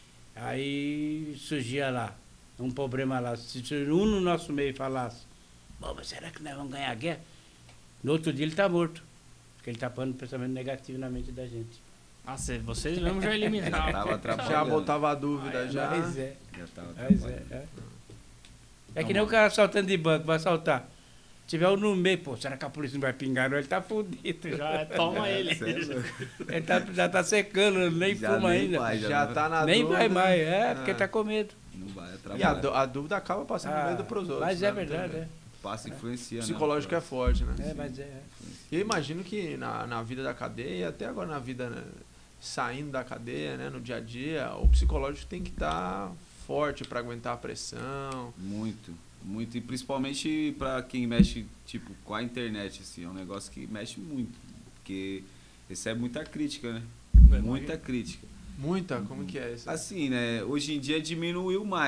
Aí surgia lá, um problema lá. Se um no nosso meio falasse, bom, mas será que nós vamos ganhar a guerra? No outro dia ele está morto. Porque ele está pondo pensamento negativo na mente da gente. Ah, cê- vocês mesmo já eliminaram. Tava Já atrapalhando. botava a dúvida, já... Mas é, Já tava mas é. atrapalhando. É, é que nem o cara assaltando de banco, vai assaltar. Se tiver um no meio, pô, será que a polícia não vai pingar? Não, ele tá fudido. Já é, toma ele. Cê é louco. Ele tá, já tá secando, nem Já fuma nem ainda. vai, Já não- tá na Nem dúvida. vai mais, é, porque Ah. tá com medo. Não vai E a, atrapalhar. dú- a dúvida acaba passando Ah, medo pros outros. mas né? é verdade, é. Passa influencia, O né? psicológico é forte, né? É, mas é. E eu imagino que na, na vida da cadeia, até agora na vida, né, saindo da cadeia, né, no dia a dia, o psicológico tem que estar forte para aguentar a pressão. Muito, muito. E principalmente pra quem mexe, tipo, com a internet, assim, é um negócio que mexe muito. Porque recebe muita crítica, né? É, Muita crítica. Muita? Como que é isso? Assim, né? Hoje em dia diminuiu mais.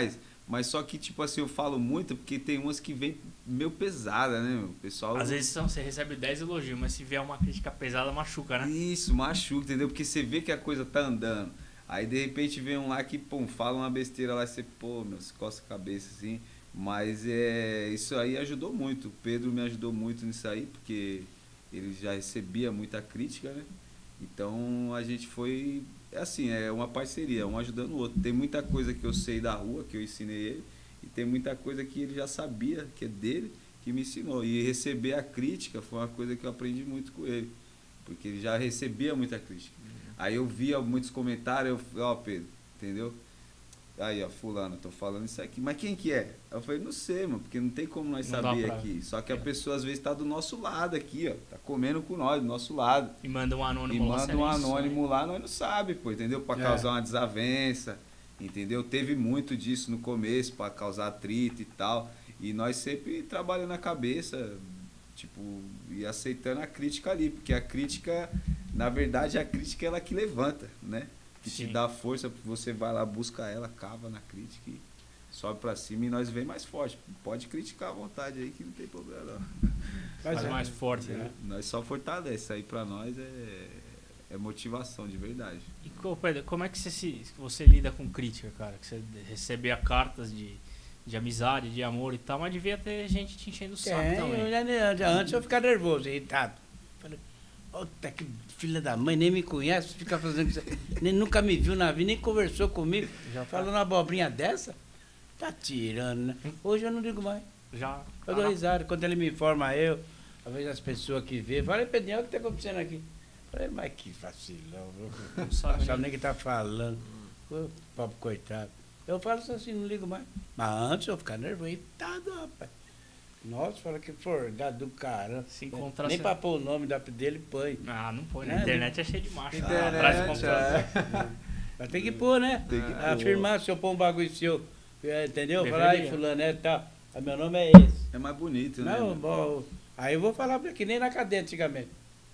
Mas só que, tipo assim, eu falo muito porque tem umas que vem meio pesada, né, meu? O pessoal... Às vezes são, você recebe dez elogios, mas se vier uma crítica pesada, machuca, né? Isso, machuca, entendeu? Porque você vê que a coisa tá andando. Aí, de repente, vem um lá que, pô, fala uma besteira lá e você, pô, meu, você coça a cabeça, assim. Mas é, isso aí ajudou muito. O Pedro me ajudou muito nisso aí, porque ele já recebia muita crítica, né? Então, a gente foi... É assim, é uma parceria, um ajudando o outro. Tem muita coisa que eu sei da rua, que eu ensinei ele, e tem muita coisa que ele já sabia, que é dele, que me ensinou. E receber a crítica foi uma coisa que eu aprendi muito com ele, porque ele já recebia muita crítica. Uhum. Aí eu via muitos comentários, eu falei, ó, Pedro, entendeu? Aí, ó, fulano, tô falando isso aqui. Mas quem que é? Eu falei, não sei, mano, porque não tem como nós não saber pra... aqui. Só que a pessoa, às vezes, tá do nosso lado aqui, ó. Tá comendo com nós, do nosso lado. E manda um anônimo lá. E manda um anônimo isso, lá, nós não sabe, pô, entendeu? Pra é. causar uma desavença, entendeu? Teve muito disso no começo, pra causar atrito e tal. E nós sempre trabalhando na cabeça, tipo, e aceitando a crítica ali. Porque a crítica, na verdade, a crítica é ela que levanta, né? Que Sim. te dá força, você vai lá, busca ela, cava na crítica e sobe pra cima e nós vem mais forte. Pode criticar à vontade aí que não tem problema não. Faz é, mais forte, né? Nós só fortalece, aí pra nós é, é motivação de verdade. E Pedro, como é que você, se, você lida com crítica, cara? Que você recebia cartas de, de amizade, de amor e tal, mas devia ter gente te enchendo o saco é, também. Eu já, já, antes eu ficava nervoso, irritado. Falei, puta que filha da mãe, nem me conhece, fica fazendo isso. Nem, nunca me viu na vida, nem conversou comigo. Já falando uma abobrinha dessa, tá tirando, né? Hoje eu não digo mais. Já. Eu dou risada. Quando ele me informa, eu, às vezes as pessoas que vê, falei, Pedrinho, olha o que tá acontecendo aqui. Falei, mas que vacilão, não sabe, sabe nem o que tá falando. Pô, pobre coitado. Eu falo assim, não ligo mais. Mas antes eu ficava nervoso, irritado, rapaz. Nossa, fala que forgado do caramba. Se encontrar Nem seu... pra pôr o nome da, dele, põe. Ah, não põe. Né? Na internet é cheio de macho. Internet, atrás do computador. é. Mas tem que pôr, né? Tem que Afirmar, se eu pôr um bagulho seu, entendeu? Deveria. Falar, aí, fulano, é tal. Tá. Meu nome é esse. É mais bonito, não, né? Bom, aí eu vou falar que nem na cadeia antigamente.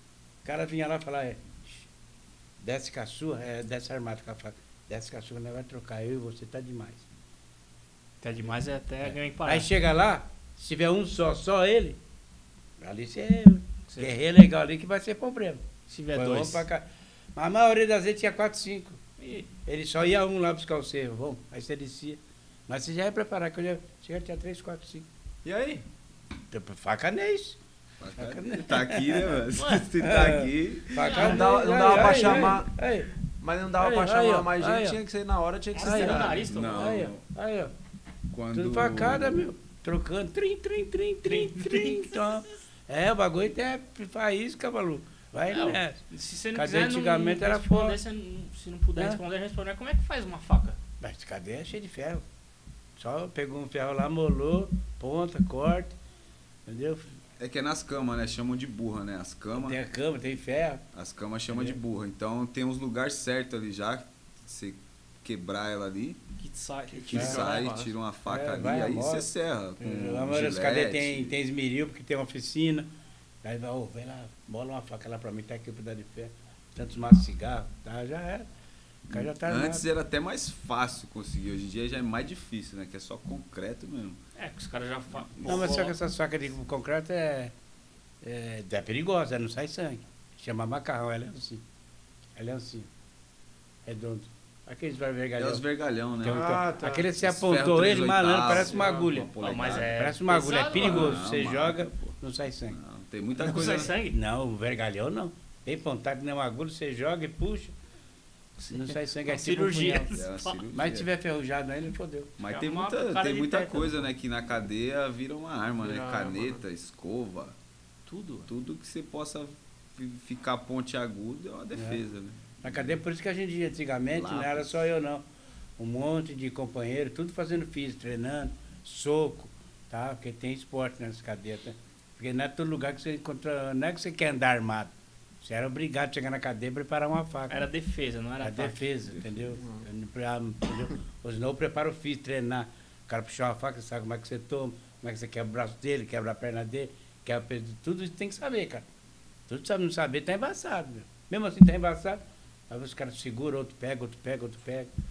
O cara vinha lá e falava, é, desce com a sua, é, desce armado com a faca. Desce com a sua, nós vai trocar. Eu e você tá demais. Tá demais é até É. ganho em parar. Aí chega lá, se tiver um só, só ele, ali você é guerreiro legal ali que vai ser problema. Se tiver Foi, dois. pra cá. Mas a maioria das vezes tinha quatro, cinco. E Ele só ia um lá buscar o cerro, vamos. Aí você descia. Mas você já ia preparar, que eu já chega, tinha três, quatro, cinco. E aí? Faca nesse. Tá aqui, né, mano? Se tá aqui. Faca Não dava, não aí, dava aí, pra aí, chamar. Aí, Mas não dava Aí, pra aí, chamar ó, mais aí, gente, ó. tinha que ser na hora, tinha que ser Aí, ó. tirado. nariz, tô Não. aí, ó. Aí, ó. Quando... Tudo facada, meu. Trocando. Trim, trim, trim, trim, trim. Então, é, o bagulho até faísca, maluco. Vai Não, nessa. se você não Cadê quiser, antigamente não era responder, foda. você não- se não puder É. responder, responder. Como é que faz uma faca? Mas cadê é cheio de ferro? Só pegou um ferro lá, molou, ponta, corta. Entendeu? É que é nas camas, né? Chamam de burra, né? As camas. Tem a cama, tem ferro. As camas chamam de Entendeu? burra. Então tem uns lugares certos ali já. Você quebrar ela ali, Que sai. Que, que É, sai, vai, tira uma faca É, ali, vai, aí amora. você serra. Com A maioria dos gilete. cadetes tem, tem esmeril, porque tem uma oficina. Aí vai, ô, vem lá, bola uma faca lá pra mim, tá aqui pra dar de ferro. Tantos maços de cigarro, tá? Já era. O cara já tá armado. Antes era até mais fácil conseguir, hoje em dia já é mais difícil, né? Que é só concreto mesmo. É, que os caras já fazem. Não, mas só que essas facas de concreto é, é, é perigosa, não sai sangue. Chama macarrão, ela é assim. Ela é assim. Redondo. Aqueles vai É vergalhão. os vergalhão, né? Então, Ah, então, tá. aquele você Os apontou ferro ele, três malandro, oitavos, parece uma ah, agulha. uma polegada. Não, mas é- Parece uma agulha, é pesado, perigoso. Não, Você marca, joga, pô. não sai sangue. Não, tem muita Não coisa. sai sangue? Não, o vergalhão não. Tem pontada que não é uma agulha, você joga e puxa. Não sai sangue, é tipo um cirurgia. punhal. É uma cirurgia. Mas se tiver ferrujado aí, ele fodeu. Mas É tem uma muita, cara tem de muita tétano. coisa, né? Que na cadeia vira uma arma, Vira né? arma, Caneta, escova, Tudo. tudo que você possa fi- ficar pontiagudo é uma defesa, né? Na cadeia, por isso que a gente, antigamente, não era só eu não. Um monte de companheiro, tudo fazendo físico, treinando, soco, tá? Porque tem esporte nessa cadeia, tá? Porque não é todo lugar que você encontra, não é que você quer andar armado. Você era obrigado a chegar na cadeia e preparar uma faca. Era defesa, não era Era ataque. defesa, entendeu? Ah, entendeu? Ou senão eu preparo o físico, treinar. O cara puxar uma faca, você sabe como é que você toma, como é que você quebra o braço dele, quebra a perna dele, quebra o peso, tudo isso tem que saber, cara. Tudo sabe, não saber, tá embaçado, meu. Mesmo assim tá embaçado, aí os caras seguram, outro pega, outro pega, outro pega.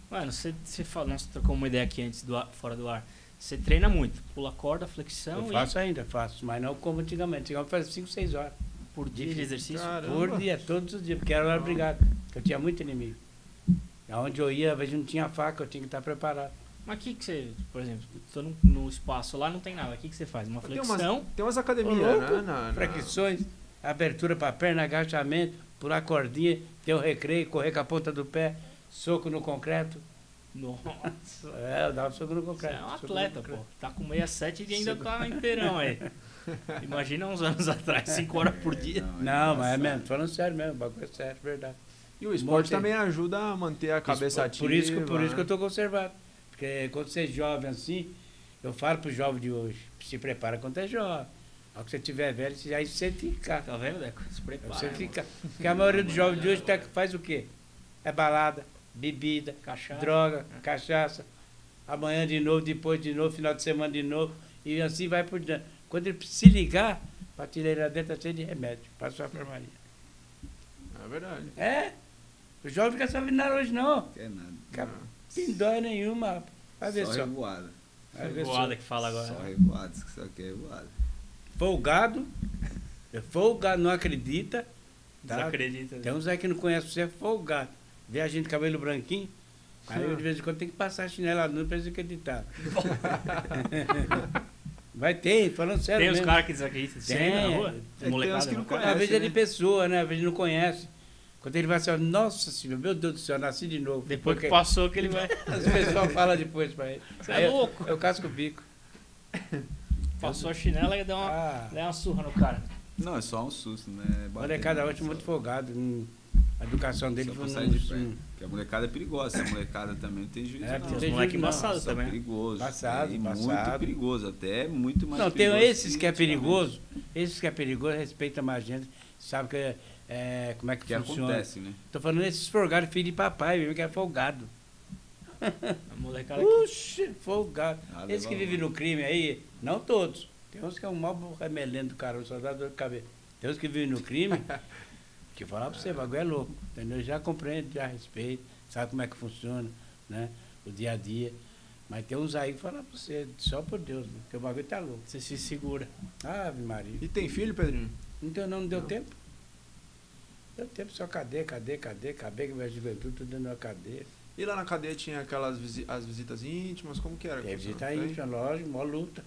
Mano, você, você fala, nós trocamos uma ideia aqui antes, do ar, fora do ar. Você treina muito, pula corda, flexão Eu e faço ainda, faço, mas não como antigamente. Antigamente eu fazia cinco, seis horas. por dia de exercício. Caramba. Por dia, todos os dias, porque era hora brigada. Eu tinha muito inimigo. Aonde eu ia, às vezes não tinha faca, eu tinha que estar preparado. Mas o que, que você, por exemplo, tô no, no espaço lá, não tem nada. O que, que você faz? Uma Tem flexão? umas, tem umas Ô, academias, louco, né? Na, na... Flexões, abertura para perna, agachamento, pular cordinha, ter o recreio, correr com a ponta do pé, soco no concreto. Nossa. É, eu dava soco no Você concreto. é um soco no atleta, pô. concreto. Tá com sessenta e sete e ainda tá inteirão aí. Imagina uns anos atrás, cinco horas por dia. Não, mas é embaçado. mesmo, falando sério mesmo, o bagulho é sério, verdade. E o esporte Monte- também ajuda a manter a cabeça ativa. Por isso, que- por isso que eu né? tô conservado. Porque quando você é jovem assim, eu falo pro jovem de hoje, se prepara quando é jovem. Ao que você tiver velho, você- aí você fica. Tá vendo, Deco? Se prepara. Você irmão. fica. Porque a maioria dos jovens de hoje tá- faz o quê? É balada, bebida, Cachaça. droga, cachaça. Amanhã de novo, depois de novo, final de semana de novo. E assim vai por diante. Quando ele se ligar, a prateleira dentro tá cheia de remédio. Passa a enfermaria. É verdade. É? O jovem fica sabendo nada hoje não. Quer nada. Fica pindóia nenhuma. rapaz. Vai ver Só só. revoada. Vai ver só. Voada que fala agora. Só revoada, isso que só quer revoada. Folgado. É folgado, não acredita. Tá? Desacredita. Tem uns aí que não conhecem você, é folgado. Vê a gente de cabelo branquinho. Aí eu, de vez em quando tem que passar a chinela nu pra eles acreditar. Vai ter, falando sério. Tem os mesmo. caras que desacreditam. Você Tem. anda na rua? É que tem Molecada, uns que não não? conhecem. Às vezes é de né? pessoa, né? Às vezes não conhece. Quando ele vai assim, ó, nossa senhora, meu Deus do céu, nasci de novo. Depois que Porque passou que ele vai... as pessoas falam depois pra ele. Você Aí é eu- louco. Eu casco o bico. Passou a chinela e deu uma, Ah, deu uma surra no cara. Não, é só um susto, né? Bater molecada no- hoje é muito só- folgado. hum, A educação dele só foi pra um- sair de pé. um- Porque a molecada é perigosa. A molecada também não tem juízo. É, não. Tem uns Tem moleques jeito não. embaçados São também. perigosos. Passado, é, e passado. muito perigoso, até muito mais Não, tem perigoso esses que é antigamente. perigoso, esses que é perigoso, respeita mais gente, sabe que é, é, como é que, Que funciona. acontece, né? Tô falando esses folgados, filho de papai, mesmo que é folgado. A molecada que... Puxa, folgado. Ah, Esses que leva vivem mal. no crime aí, não todos. Tem uns que é um mau remelendo do cara, só dá dor de cabeça. Tem uns que vivem no crime, que falar pra você, o bagulho é louco. Entendeu? Já compreendo, já respeito, sabe como é que funciona, né? O dia a dia. Mas tem uns aí que falam pra você, só por Deus, né? Porque o bagulho tá louco. Você se segura. Ave Maria. E tem filho, Pedrinho? Não deu, não, não deu Não. tempo. Deu tempo só cadeia, cadeia, cadeia, cadeia, que minha juventude tudo dentro da cadeia. E lá na cadeia tinha aquelas visi as visitas íntimas, como que era? Tem que visita funcionava? íntima, lógico, mó luta.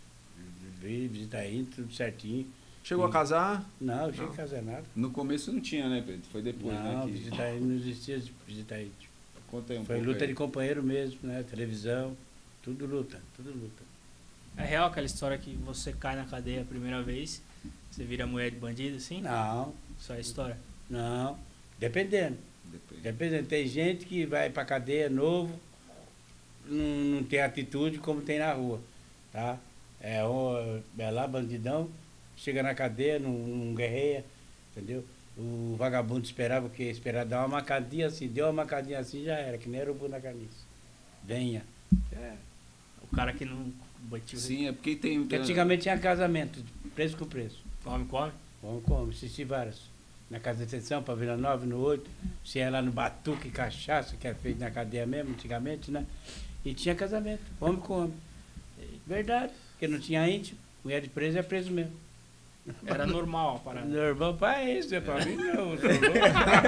Vi- Visita íntima, tudo certinho. Chegou a casar? Não, eu tinha Não. que fazer nada. No começo não tinha, né, Pedro? Foi depois, Não, né? Que... visita íntima não existia visita íntima. Conta aí um Foi pouco luta aí. de companheiro mesmo, né? Televisão, tudo luta, tudo luta. É real aquela história que você cai na cadeia a primeira vez, você vira mulher de bandido, assim? Não, Só é história. não. Dependendo. Depende. Dependendo. Tem gente que vai pra cadeia novo, não, não tem atitude como tem na rua, tá? É, um, é lá, bandidão, chega na cadeia, não, não guerreia, entendeu? O vagabundo esperava, porque esperava dar uma macadinha assim, deu uma macadinha assim, já era, que nem era o bu na carniça. Venha. É. O cara que não batiu... Sim, é porque tem... Porque tem- antigamente tinha casamento, preço com preço. Come, come. Vamos como? Assisti várias. Na casa de detenção, para Vila Nova, no oito. Se ia lá no Batuque Cachaça, que era feito na cadeia mesmo, antigamente, né? E tinha casamento, homem com homem. Verdade, porque não tinha íntimo, mulher de preso é preso mesmo. Era normal a parada. Normal para isso, é para mim não. eu sou louco.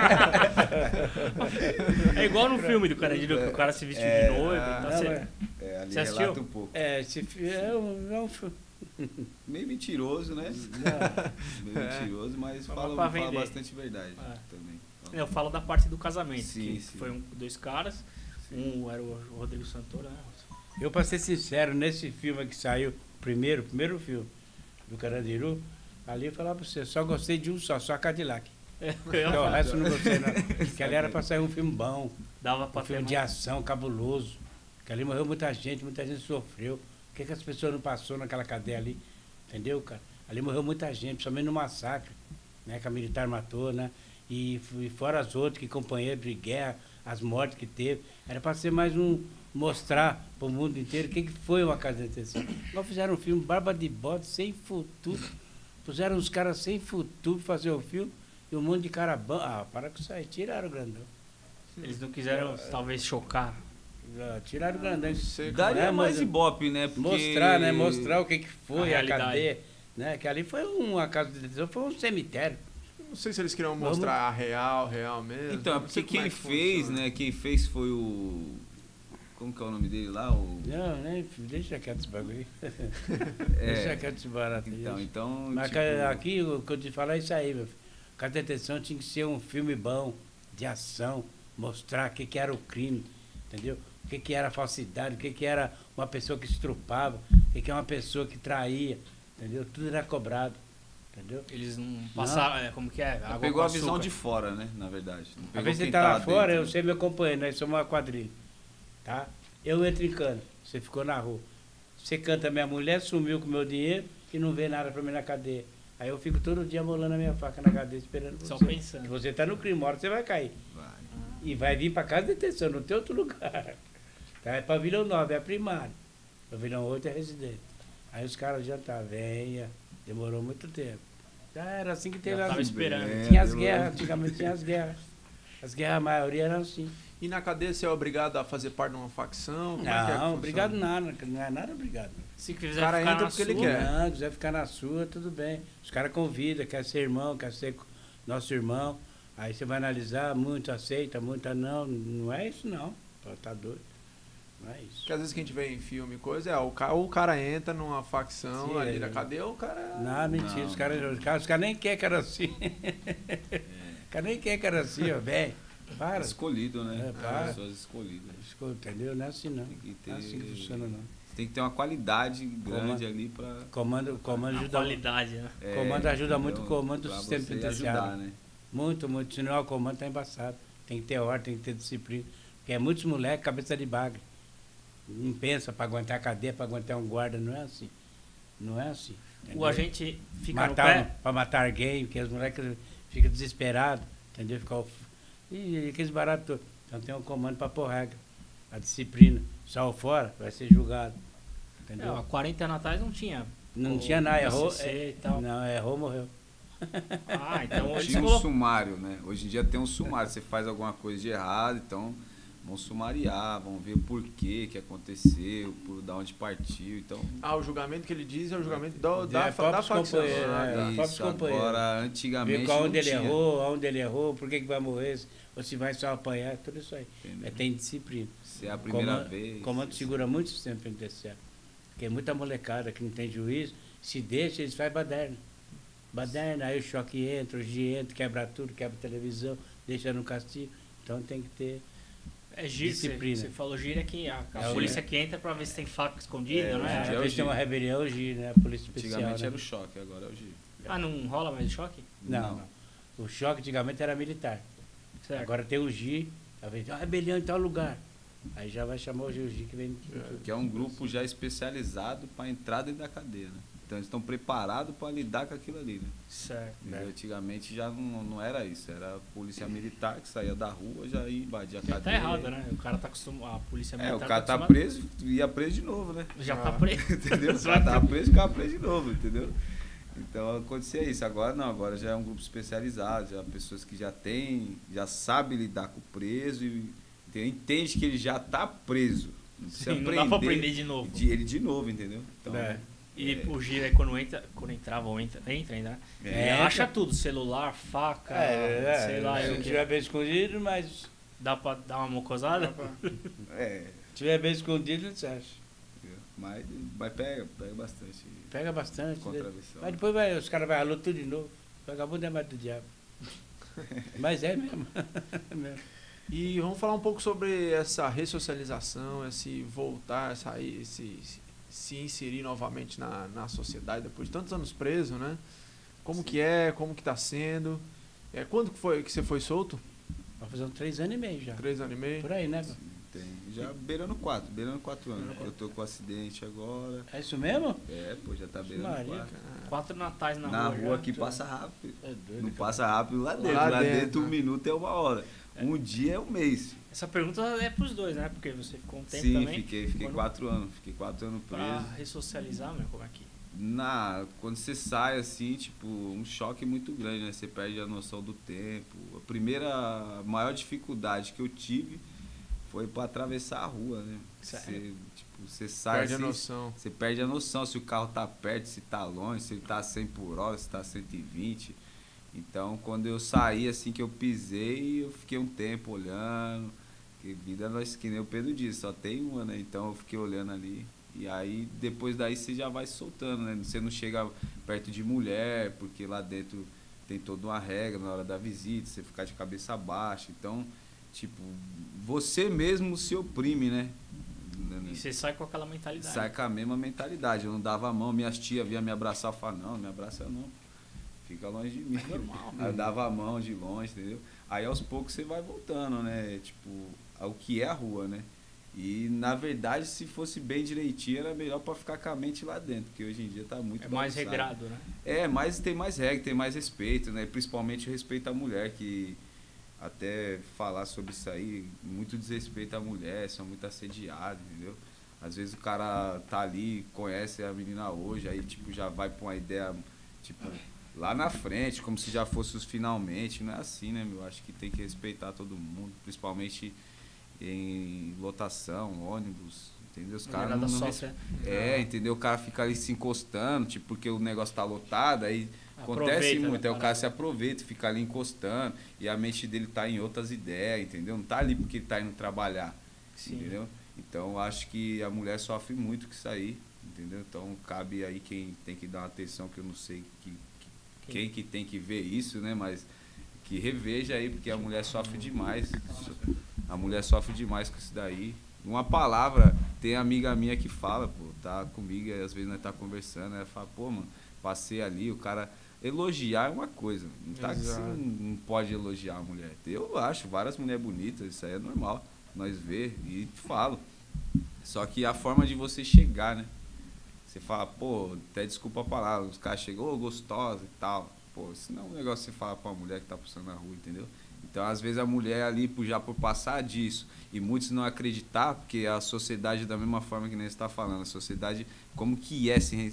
É igual no filme do Carandiru, que o cara se vestiu É, de noiva. ah, Então não, você... é. É, ali Você assistiu? relata um pouco. É, esse fi- é um, é um fi- Meio mentiroso, né? não, Meio mentiroso, mas Só fala, pra fala vender. bastante verdade É. também. Eu falo da parte do casamento. Sim, que sim. Foi um, dois caras. Um era o Rodrigo Santoro, né? Eu, para ser sincero, nesse filme que saiu, primeiro, primeiro filme do Carandiru, ali eu falava para você, só gostei de um só, só Cadillac. É, Porque o resto eu não gostei, não. Porque ali era para sair um filme bom. Dava Um pra filme ter de mais- ação cabuloso. Que ali morreu muita gente, muita gente sofreu. O que, que as pessoas não passou naquela cadeia ali? Entendeu, cara? Ali morreu muita gente, principalmente no massacre, né? Que a militar matou, né? E, f- e fora as outras, que companheiros de guerra, as mortes que teve. Era para ser mais um. Mostrar para o mundo inteiro o que, que foi uma casa de detenção. Nós fizeram um filme Barba de Bode, sem futuro. Puseram uns caras sem futuro pra fazer o filme. E um monte de cara bom. Ah, para com isso aí, tiraram o grandão. Eles não quiseram, talvez, chocar. Já tiraram o grandão. Sei como Daria É, mais mas- ibope, né? Porque... Mostrar, né? Mostrar o que, que A foi a, realidade. cadeia. Né? Que ali foi uma casa de detenção, foi um cemitério. Não sei se eles queriam Vamos- mostrar a real, real mesmo. Então, é Não porque sei como quem é que fez, funciona. né? Quem fez foi o... Como que é o nome dele lá? O... Não, né? Deixa quieto esse bagulho aí. É, Deixa quieto esse barato aí. então, então... Mas tipo, ca- aqui, o que eu te falar é isso aí, meu filho. Casa de detenção tinha que ser um filme bom, de ação, mostrar o que, que era o crime, entendeu? O que, que era a falsidade, o que, que era uma pessoa que estrupava, o que, que é uma pessoa que traía, entendeu? Tudo era cobrado, entendeu? Eles não passaram, é, como que é? Água pegou com a visão açúcar. de fora, né? Na verdade. Não Às pegou vezes você quem tá lá fora, dentro, eu né? sei meu companheiro, nós somos uma quadrilha, tá? Eu entro em cana, você ficou na rua. Você canta, minha mulher sumiu com meu dinheiro e não vê nada pra mim na cadeia. Aí eu fico todo dia molando a minha faca na cadeia esperando Só você. pensando. Que você tá no crime, uma hora você vai cair. Vai. E vai vir pra casa de detenção, não tem outro lugar. Tá? É pavilhão nove, é primário. Pavilhão oito é residente. Aí os caras já tá venha, demorou muito tempo. Já era assim que teve Já as... tava esperando. É, Tinha as demorou. guerras, antigamente tinha as guerras. As guerras, a maioria eram assim. E na cadeia você é obrigado a fazer parte de uma facção? Como é que é que Não, funciona? obrigado nada, não é nada obrigado. Se O quiser cara ficar entra na porque ele sua, quer. Não, quiser ficar na sua, tudo bem. Os caras convidam, quer ser irmão, quer ser nosso irmão. Aí você vai analisar, muito aceita, muito não. Não é isso não. Pô, tá doido. Não é isso. Porque às vezes que a gente vê em filme e coisa, é, o cara, ou o cara entra numa facção Sim, ali é. na cadeia, ou o cara... Não, mentira, Não, os caras os caras, os caras nem querem que era assim. Os caras nem querem que era assim, ó, velho. Para. Escolhido, né? É, para. Pessoas escolhidas. Entendeu? Não é assim não. Tem que ter... Não é assim que funciona não. Tem que ter uma qualidade grande ali pra... Comando, comando a ajuda qualidade, né? é, comando ajuda entendeu? muito o comando do Pra sistema você penitenciário. ajudar, né? Muito, muito. Senão o comando tá embaçado. Tem que ter ordem, tem que ter disciplina. Porque é muitos moleques, cabeça de bagre. Não pensa para aguentar a cadeia, para aguentar um guarda, não é assim. Não é assim. O entendeu? agente fica matar, no pé. para matar alguém, porque os moleques ficam desesperados, entendeu? Fica, e aqueles baratos todos. Então tem um comando para pôr regra. A disciplina. Saiu fora, vai ser julgado. Entendeu? Não, há quarenta anos atrás não tinha. Não o tinha nada, errou. I C C é- e tal. Não, errou, morreu. Ah, então eles Tinha um colocam. sumário, né? Hoje em dia tem um sumário. Você faz alguma coisa de errado, então vão sumariar, vão ver por que que aconteceu, por da onde partiu. Então, Ah, o julgamento que ele diz é o julgamento do, da, É, fa- da próprios facção. companheiros, Ah, né? tá. É, próprios isso, companheiros. agora, Ver antigamente qual não onde ele tinha, errou, aonde ele errou, por que, que vai morrer, ou se vai só apanhar, tudo isso aí. entendeu? É, tem disciplina. Se é a primeira Comando- vez. O comando segura muito o sistema penitenciário. Porque muita molecada que não tem juízo, se deixa, eles fazem baderna. Baderna, aí o choque entra, o G entra, quebra tudo, quebra a televisão, deixa no castigo. Então tem que ter. É gíria. Você, Disciplina. você falou gíria que a, a É, polícia que entra pra ver se tem faca escondida, É, não hoje é? em dia Às é o vezes tem uma G. rebelião, o G, né? A polícia especial. Antigamente né? era o choque, agora é o G. Ah, não rola mais choque? Não, não. O choque antigamente era militar. Certo. Agora tem o G, às vezes tem uma rebelião em tal lugar. Aí já vai chamar o G, o G que vem. Que é um grupo já especializado para entrar dentro da cadeia, né? Então eles estão preparados para lidar com aquilo ali, né? Certo. Entendeu? Antigamente já não, não era isso, era a polícia militar que saía da rua, já ia invadir a Que cadeia. tá errado, né? O cara tá acostumado. A polícia É, militar o cara tá acostumada- preso, ia preso de novo, né? Já Ah. tá preso. Entendeu? O cara tava preso, ficava preso de novo, entendeu? Então acontecia isso. Agora não, agora já é um grupo especializado, já pessoas que já têm, já sabem lidar com o preso e entendeu? Entende que ele já tá preso. Não precisa Sim, não dá pra aprender de novo. de- ele de novo, entendeu? Então, É. E É. o giro aí quando entra, quando entrava ou entra, entra ainda, né? É. Ele acha tudo, celular, faca, sei lá, se eu não que tiver bem escondido, mas dá pra dar uma mocosada. é, se tiver bem escondido, você acha. mas, mas pega, pega bastante Pega bastante. né? contravenção. Mas depois vai, os caras vão ralando tudo de novo. Vagabundo é mais do diabo. Mas é mesmo. É mesmo. E vamos falar um pouco sobre essa ressocialização, esse voltar, sair, esse, se inserir novamente na, na sociedade depois de tantos anos preso, né? Como que é, como que tá sendo? É, quando que foi que você foi solto? Vai fazer uns três anos e meio já. Três anos e meio? Por aí, né? meu? Tem, já beirando quatro, beirando quatro anos. Eu tô com acidente agora. É isso mesmo? É, pô, já tá beirando Maria, quatro. Quatro natais na, Na rua. rua já. aqui passa rápido. É doido. Não cara. passa rápido lá dentro. Lá Lá, dentro, dentro, um né? minuto é uma hora. Um dia é um mês. Essa pergunta é pros dois, né? Porque você ficou um tempo Sim, também. fiquei, fiquei Quando- quatro anos. Fiquei quatro anos Pra preso. ressocializar, meu, como é que... Na, quando você sai assim, tipo, um choque muito grande, né? Você perde a noção do tempo. A primeira, a maior dificuldade que eu tive foi para atravessar a rua, né? Você, tipo, você sai Perde assim, a noção. Você perde a noção se o carro tá perto, se tá longe, se ele tá a cem por hora, se tá cento e vinte. Então, quando eu saí, assim, que eu pisei, eu fiquei um tempo olhando. Porque vida, nós, que nem o Pedro disse, só tem uma, né? Então, eu fiquei olhando ali. E aí, depois daí, você já vai soltando, né? Você não chega perto de mulher, porque lá dentro tem toda uma regra na hora da visita, você ficar de cabeça baixa. Então, tipo, você mesmo se oprime, né? E você sai com aquela mentalidade. Sai com a mesma mentalidade. Eu não dava a mão, minhas tias vinham me abraçar, eu falava, não, não me abraça não. Fica longe de mim. É normal. Aí eu dava a mão de longe, entendeu? Aí aos poucos você vai voltando, né? Tipo, ao que é a rua, né? E, na verdade, se fosse bem direitinho, era melhor para ficar com a mente lá dentro, porque hoje em dia tá muito É mais bagunçado. regrado, né? É, mas tem mais regra, tem mais respeito, né? Principalmente o respeito à mulher, que até falar sobre isso aí, muito desrespeito à mulher, são muito assediados, entendeu? Às vezes o cara tá ali, conhece a menina hoje, aí tipo já vai pra uma ideia, tipo, lá na frente, como se já fosse os finalmente. Não é assim, né, meu? Acho que tem que respeitar todo mundo, principalmente em lotação, ônibus, entendeu? Os caras não, não sofre. É, entendeu? O cara fica ali se encostando, tipo, porque o negócio tá lotado, aí acontece Aproveita, muito, né, aí o cara? cara se aproveita, fica ali encostando, e a mente dele tá em outras ideias, entendeu? Não tá ali porque ele tá indo trabalhar, Sim. entendeu? Então, acho que a mulher sofre muito com isso aí, entendeu? Então, cabe aí quem tem que dar uma atenção, que eu não sei que, que, quem que tem que ver isso, né? Mas que reveja aí, porque a mulher sofre demais. A mulher sofre demais com isso daí. Uma palavra, tem amiga minha que fala, pô, tá comigo, e às vezes nós tá conversando, ela fala, pô, mano, passei ali, o cara... Elogiar é uma coisa, não tá que você não, não pode elogiar a mulher. Eu acho, várias mulheres bonitas, isso aí é normal, nós vê e falo. Só que a forma de você chegar, né? Você fala, pô, até desculpa a palavra, os caras chegam, ô, gostosa e tal. Pô, isso não é um negócio que você fala pra uma mulher que tá passando na rua, entendeu? Então, às vezes, a mulher ali, por, já por passar disso, e muitos não acreditar, porque a sociedade, da mesma forma que nem você está falando, a sociedade, como que é se,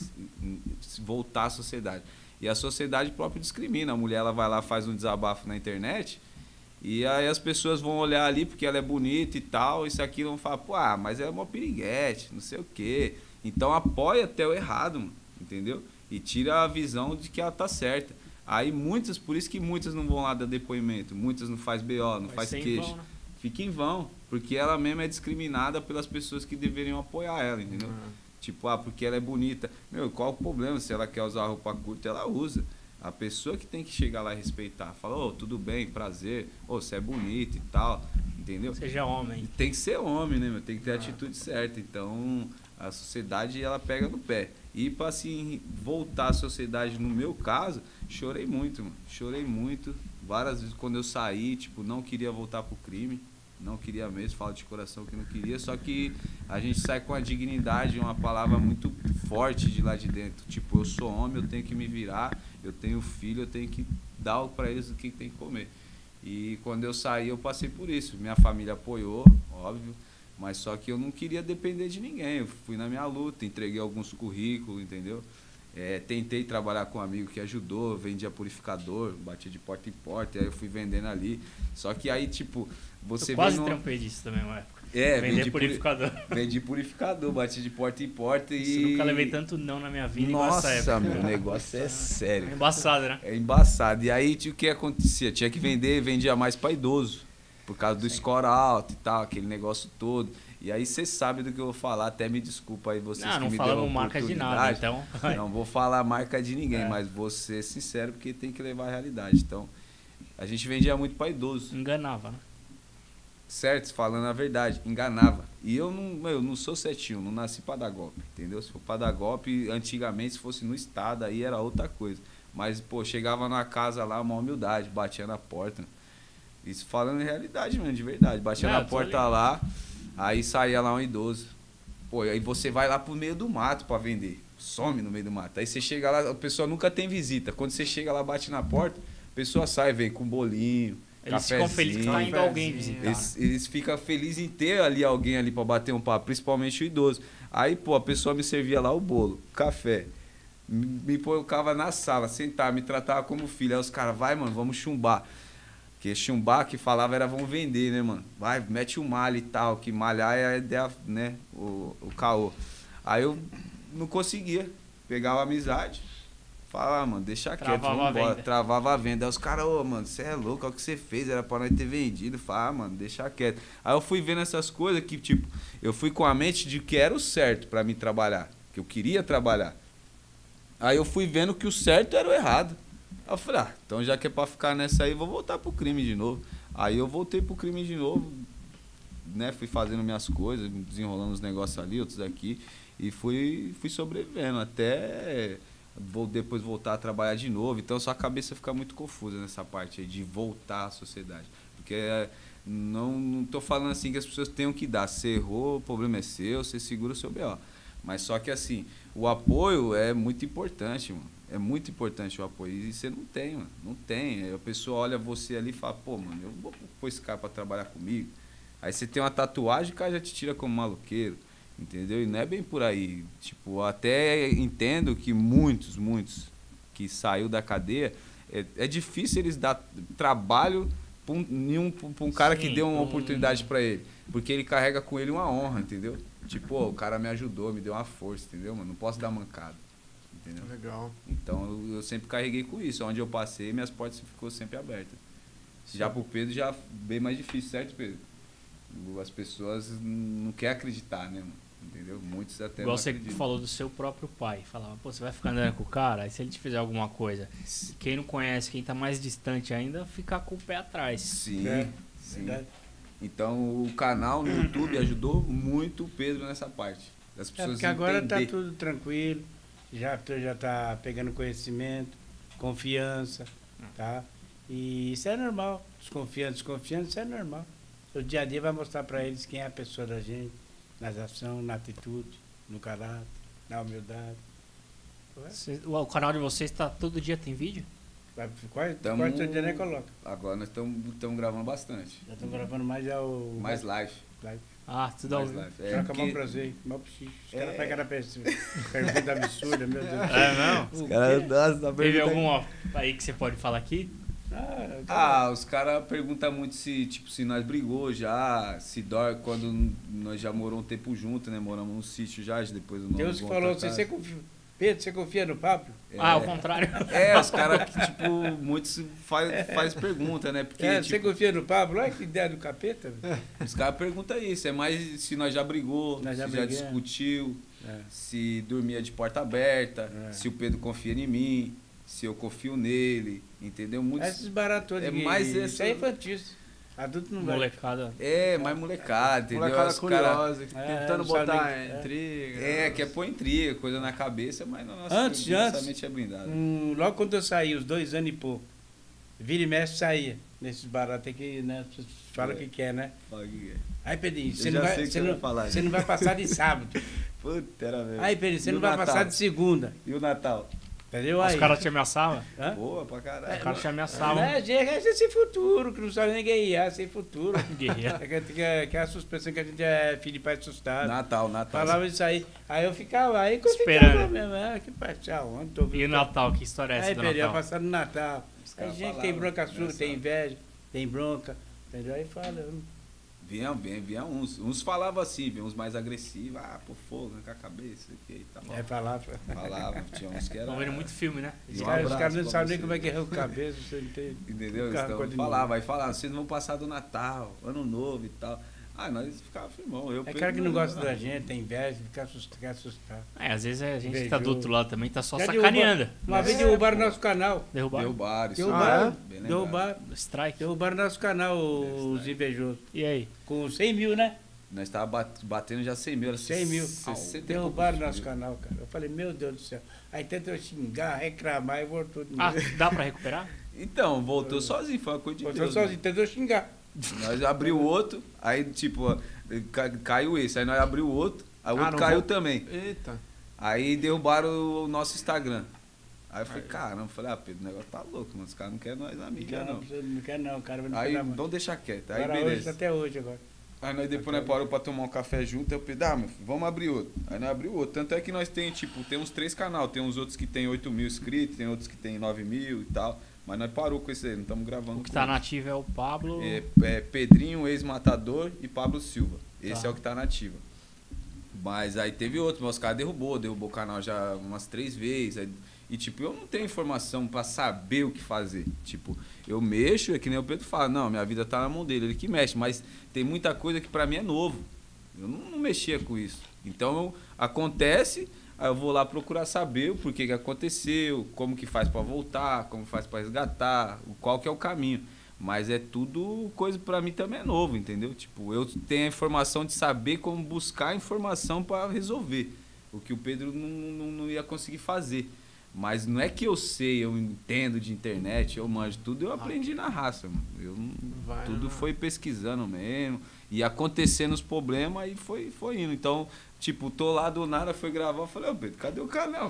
se voltar à sociedade? E a sociedade própria discrimina. A mulher, ela vai lá, faz um desabafo na internet, e aí as pessoas vão olhar ali porque ela é bonita e tal, isso aqui vão falar, pô, ah, mas é uma piriguete, não sei o quê. Então, apoia até o errado, mano, entendeu? E tira a visão de que ela tá certa. Aí muitas, por isso que muitas não vão lá dar depoimento, muitas não faz B O, não Vai faz ser em queixa. vão, né? Fica em vão, porque ela mesma é discriminada pelas pessoas que deveriam apoiar ela, entendeu? Uhum. Tipo, ah, porque ela é bonita. Meu, qual o problema? Se ela quer usar roupa curta, ela usa. A pessoa que tem que chegar lá e respeitar. Fala, ô, tudo bem, prazer, ô, você é bonito e tal, entendeu? Seja homem. Tem que ser homem, né, meu? Tem que ter a atitude certa. Então, a sociedade, ela pega no pé. E para, assim, voltar à sociedade, no meu caso, chorei muito, mano. Chorei muito. Várias vezes, quando eu saí, tipo, não queria voltar pro crime. Não queria mesmo, falo de coração que não queria. Só que a gente sai com a dignidade, uma palavra muito forte de lá de dentro. Tipo, eu sou homem, eu tenho que me virar. Eu tenho filho, eu tenho que dar para eles o que tem que comer. E quando eu saí, eu passei por isso. Minha família apoiou, óbvio. Mas só que eu não queria depender de ninguém. Eu fui na minha luta, entreguei alguns currículos, entendeu? É, tentei trabalhar com um amigo que ajudou, vendia purificador, batia de porta em porta, e aí eu fui vendendo ali. Só que aí, tipo, você Eu quase vê no... trampei disso também, uma época. É, Vender vendi purificador. Puri... Vendi purificador, bati de porta em porta e... Isso, nunca levei tanto não na minha vida igual Nossa, essa época. meu, o negócio é sério. É embaçado, né? É embaçado. E aí, o que acontecia? Tinha que vender, vendia mais para idoso, por causa do score alto e tal, aquele negócio todo. E aí você sabe do que eu vou falar, até me desculpa aí vocês Não, que não me deram falamos marca de nada, então. Não vou falar marca de ninguém, É. mas vou ser sincero porque tem que levar a realidade. Então, a gente vendia muito para idoso. Enganava, né? Certo, falando a verdade, enganava. E eu não, eu não sou setinho, não nasci para dar golpe, entendeu? Se for para dar golpe, antigamente, se fosse no estado, aí era outra coisa. Mas, pô, chegava na casa lá, uma humildade, batia na porta. Isso falando em realidade mesmo, de verdade. Batia Não, na tô porta ligado. lá, aí saía lá um idoso. Pô, aí você vai lá pro meio do mato para vender. Some no meio do mato. Aí você chega lá, a pessoa nunca tem visita. Quando você chega lá, bate na porta, a pessoa sai, vem com bolinho. Eles ficam felizes que tá indo alguém cafezinho. visitar. Eles, eles ficam felizes em ter ali alguém ali pra bater um papo, principalmente o idoso. Aí, pô, a pessoa me servia lá o bolo, café. me, me colocava na sala, sentar, me tratava como filho. Aí os caras, vai, mano, vamos chumbar. Porque chumbar que falava era vamos vender, né, mano? Vai, mete o malha e tal, que malhar é a ideia, né, o, o caô. Aí eu não conseguia, pegava a amizade, falava, ah, mano, deixa quieto, Travava vamos a embora. venda. Travava Travava a venda. Aí os caras, ô, mano, você é louco, olha o que você fez, era pra nós ter vendido. Falava, ah, mano, deixa quieto. Aí eu fui vendo essas coisas que, tipo, eu fui com a mente de que era o certo pra mim trabalhar, que eu queria trabalhar. Aí eu fui vendo que o certo era o errado. Aí eu falei, ah, então já que é pra ficar nessa aí, vou voltar pro crime de novo. Aí eu voltei pro crime de novo, né, fui fazendo minhas coisas, desenrolando os negócios ali, outros aqui, e fui, fui sobrevivendo até vou depois voltar a trabalhar de novo. Então sua cabeça fica muito confusa nessa parte aí de voltar à sociedade. Porque é, não, não tô falando assim que as pessoas tenham que dar. Você errou, o problema é seu, você segura o seu B O. Mas só que assim, o apoio é muito importante, mano. É muito importante o apoio. E você não tem, mano. Não tem. Aí a pessoa olha você ali e fala, pô, mano, eu vou pôr esse cara pra trabalhar comigo. Aí você tem uma tatuagem, o cara já te tira como maluqueiro. Entendeu? E não é bem por aí. Tipo, até entendo que muitos, muitos que saiu da cadeia, é, é difícil eles dar trabalho pra um, nenhum, pra um cara Sim, que deu uma um... oportunidade pra ele. Porque ele carrega com ele uma honra, entendeu? Tipo, ó, o cara me ajudou, me deu uma força, entendeu, mano? Não posso dar mancada. Entendeu? Legal. Então eu, eu sempre carreguei com isso. Onde eu passei, minhas portas ficou sempre abertas. Já pro Pedro, já bem mais difícil, certo, Pedro? As pessoas não querem acreditar, né, mano? Entendeu? Muitos até Igual não você acreditam. falou do seu próprio pai. Falava, pô, você vai ficar andando com o cara, aí se ele te fizer alguma coisa, quem não conhece, quem tá mais distante ainda, ficar com o pé atrás. Sim, É, sim. verdade. Então o canal no YouTube ajudou muito o Pedro nessa parte. Das É pessoas porque agora entender. tá tudo tranquilo, já, tu já tá pegando conhecimento, confiança, tá? E isso é normal, desconfiando, desconfiando, isso é normal. O dia a dia vai mostrar para eles quem é a pessoa da gente, nas ações, na atitude, no caráter, na humildade. Ué, Cê- o, o canal de vocês tá todo dia tem vídeo? vai- Quase, Tamo- quase todo dia nem coloca. Agora nós estamos gravando bastante. Já estão gravando mais já o... Mais live. live. Ah, tudo ao Mais vivo. live. É, É, Troca porque- mão prazer, mó psico. Os caras É. pegam a pergunta absurda, meu Deus. É, não? O Cara, quê? nossa, tá Teve perguntando- algum ó, aí que você pode falar aqui? Ah, cara, Ah, os caras perguntam muito se, tipo, se nós brigou já, se dói quando nós já moramos um tempo junto, né? Moramos num sítio já, depois do Deus que falou, você, você confia, Pedro, você confia no Pablo? Ah, ao contrário. É, os caras que, tipo, muitos faz, faz pergunta, né? Porque, É, você tipo, confia no Pablo? Olha que ideia do capeta. velho. os caras perguntam isso. É mais se nós já brigou, Nós já se já briguemos. discutiu, É. se dormia de porta aberta, É. se o Pedro confia em mim, se eu confio nele, entendeu? Muitos... Esses baratos É de- mais Isso essa- é infantil. Adulto não vai. Molecada. É, mais molecada, entendeu? Molecada Os cara- curiosa, É, tentando não sabe botar nem- é. intriga. É, quer pôr intriga, coisa na cabeça, mas na nossa, Antes, nossa antes. mente é blindada. Hum, logo quando eu saí, os dois anos e pouco, vira e mexe saía. Nesses baratos aí que né, vocês falam o É. que quer, né? Fala o que que é. Aí, Pedrinho, Eu você já não, sei vai, o que você, você não, vai falar, você né? não vai passar de sábado. Puta, era mesmo. Aí, Pedrinho, você E não o vai Natal? passar de segunda. E o Natal? Entendeu? Os Aí. caras te ameaçavam? Hã? Boa pra caralho. Os caras te Não ameaçavam. é, gente, é sem futuro, que não sabe nem guerrear, sem futuro. Guerreiro. É que, que, que é a suspensão que a gente é filho de pai assustado. Natal, Natal. Falava isso aí. Aí eu ficava, aí que eu Esperando. ficava mesmo. Ah, que parcial, onde tô E o Natal, que história é essa Aí, do Pedro, ia Natal? passar no Natal. Os Aí caras gente falavam, tem bronca sua, engraçado. tem inveja, tem bronca. Entendeu? Aí fala. eu- Vinha, vinha, vinha uns. Uns falavam assim, vinha uns mais agressivos. Ah, pô, fogo na cabeça. Que tá bom. Aí falava. Falavam, tinha uns que era. Estão vendo muito filme, né? E Os um caras os abraço caras não pra sabem nem você. como é que arranca a cabeça, você entende? Entendeu? O cara Então, pode- falava, aí falava, vocês vão passar do Natal, Ano Novo e tal. Ah, nós ficava firmão. Eu É Pedro, cara que não nós- gosta da gente, tem inveja, quer assustar. Quer assustar. É, às vezes a gente que Invejoso. tá do outro lado também tá só Já sacaneando. derruba- Uma É, vez derrubaram pô. nosso canal. Derrubar. Derrubaram, isso Derrubaram, aí, bem lembrado. derrubaram, Strike. derrubaram nosso canal, os Strike. invejosos. E aí? Com cem mil, né? Nós tava bat- batendo já cem mil. era cem mil. sessenta e Derrubaram poucos nosso mil. canal, cara. Eu falei, meu Deus do céu. Aí tenta eu xingar, reclamar e voltou de Ah, novo. dá pra recuperar? Então, voltou sozinho, foi uma coisa de Voltou Deus. sozinho, né? tentou xingar. Nós abriu o outro, aí tipo, ó, ca- caiu esse, aí nós abriu o outro, aí o Ah, outro não caiu vou- também. Eita. Aí derrubaram o nosso Instagram. Aí eu falei, caramba, eu falei, ah, Pedro, o negócio tá louco, mano. Os caras não querem nós na mídia, Não, não. não, não quer não, o cara vai não Aí quer dar, mano. vamos deixar quieto. Aí Agora hoje, beleza. até hoje agora. Aí nós depois nós parou pra tomar um café junto, aí eu falei, ah, meu filho, vamos abrir outro. Aí nós abrimos outro. Tanto é que nós tem, tipo, temos três canais. Tem uns outros que tem oito mil inscritos, tem outros que tem nove mil e tal. Mas nós parou com esse aí, não estamos gravando. O que com tá eles. nativo é o Pablo. É, é Pedrinho, ex-matador, e Pablo Silva. Esse Tá. é o que tá nativo. Mas aí teve outro, mas os caras derrubou, derrubou o canal já umas três vezes. Aí, e tipo, eu não tenho informação pra saber o que fazer. Tipo, eu mexo, é que nem o Pedro fala, não, minha vida tá na mão dele, ele que mexe, mas tem muita coisa que pra mim é novo. Eu não, não mexia com isso. Então, acontece, aí eu vou lá procurar saber o porquê que aconteceu, como que faz pra voltar, como faz pra resgatar, qual que é o caminho. Mas é tudo coisa pra mim também é novo, entendeu? Tipo, eu tenho a informação de saber como buscar informação pra resolver. O que o Pedro não, não, não ia conseguir fazer. Mas não é que eu sei, eu entendo de internet, eu manjo tudo, eu aprendi na raça, mano. Eu não, Vai, tudo né? foi pesquisando mesmo, e acontecendo os problemas, e foi, foi indo. Então, tipo, tô lá do nada, foi gravar, eu falei, ô Pedro, cadê o canal?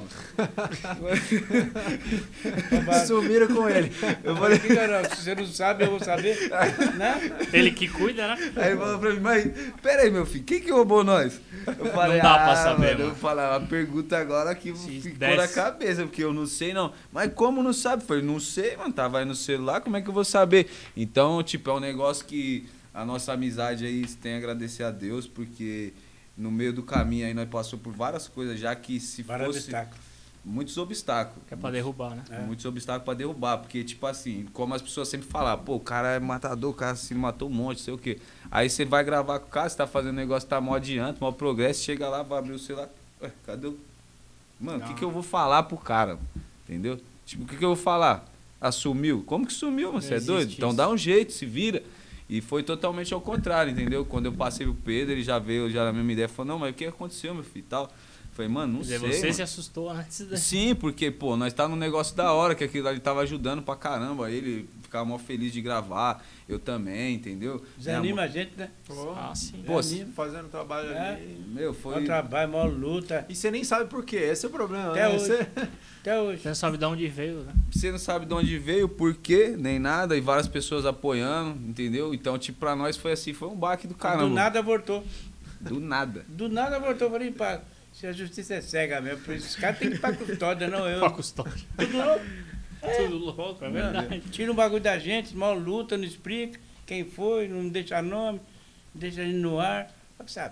Sumiram com ele. Eu falei, que garoto, se você não sabe, eu vou saber. Né? Ele que cuida, né? Aí ele falou pra mim, mas peraí, meu filho, quem que roubou nós? Eu falei, Não dá pra ah, saber, mano. Eu mano. falei, a pergunta agora que Se ficou desse- na cabeça, porque eu não sei não. Mas como não sabe? Eu falei, não sei, mano, tava aí no celular, como é que eu vou saber? Então, tipo, é um negócio que a nossa amizade aí tem a agradecer a Deus, porque no meio do caminho aí nós passamos por várias coisas, já que se Vários fosse... obstáculos. Muitos obstáculos. Que é pra derrubar, né? É. Muitos obstáculos pra derrubar, porque, tipo assim, como as pessoas sempre falam, pô, o cara é matador, o cara se matou um monte, sei o quê. Aí você vai gravar com o cara, você tá fazendo um negócio, tá mó adiante, mó progresso, chega lá, vai abrir o celular, ué, cadê o... Mano, o que que eu vou falar pro cara, entendeu? Tipo, o que que eu vou falar? Assumiu? Como que sumiu, mano? Você é Não doido? existe Então isso. dá um jeito, se vira. E foi totalmente ao contrário, entendeu? Quando eu passei pro Pedro, ele já veio, já na mesma ideia, falou, não, mas o que aconteceu, meu filho, e tal. Falei, mano, não Quer dizer, sei, você mano. se assustou antes da... Sim, porque, pô, nós tá num negócio da hora, que aquilo ali tava ajudando pra caramba. Ele ficava mó feliz de gravar, eu também, entendeu? Desanima a gente, né? Pô, Ah, sim. Pô, Desanima. fazendo trabalho É. ali. Meu, Mó foi. trabalho, mó luta. E você nem sabe por quê. Esse é o problema, Até né? hoje. Você- Até hoje. Você não sabe de onde veio, né? Você não sabe de onde veio, por quê, nem nada, e várias pessoas apoiando, entendeu? Então, tipo, pra nós foi assim, foi um baque do caramba. Do nada voltou. Do nada. Do nada voltou. Falei, pá, se a justiça é cega mesmo, por isso os caras têm que ir pra custódia, não eu. Pra custódia. Tudo louco. Tudo louco, é verdade. Tira um bagulho da gente, mal luta, não explica quem foi, não deixa nome, deixa a gente no ar. Sabe?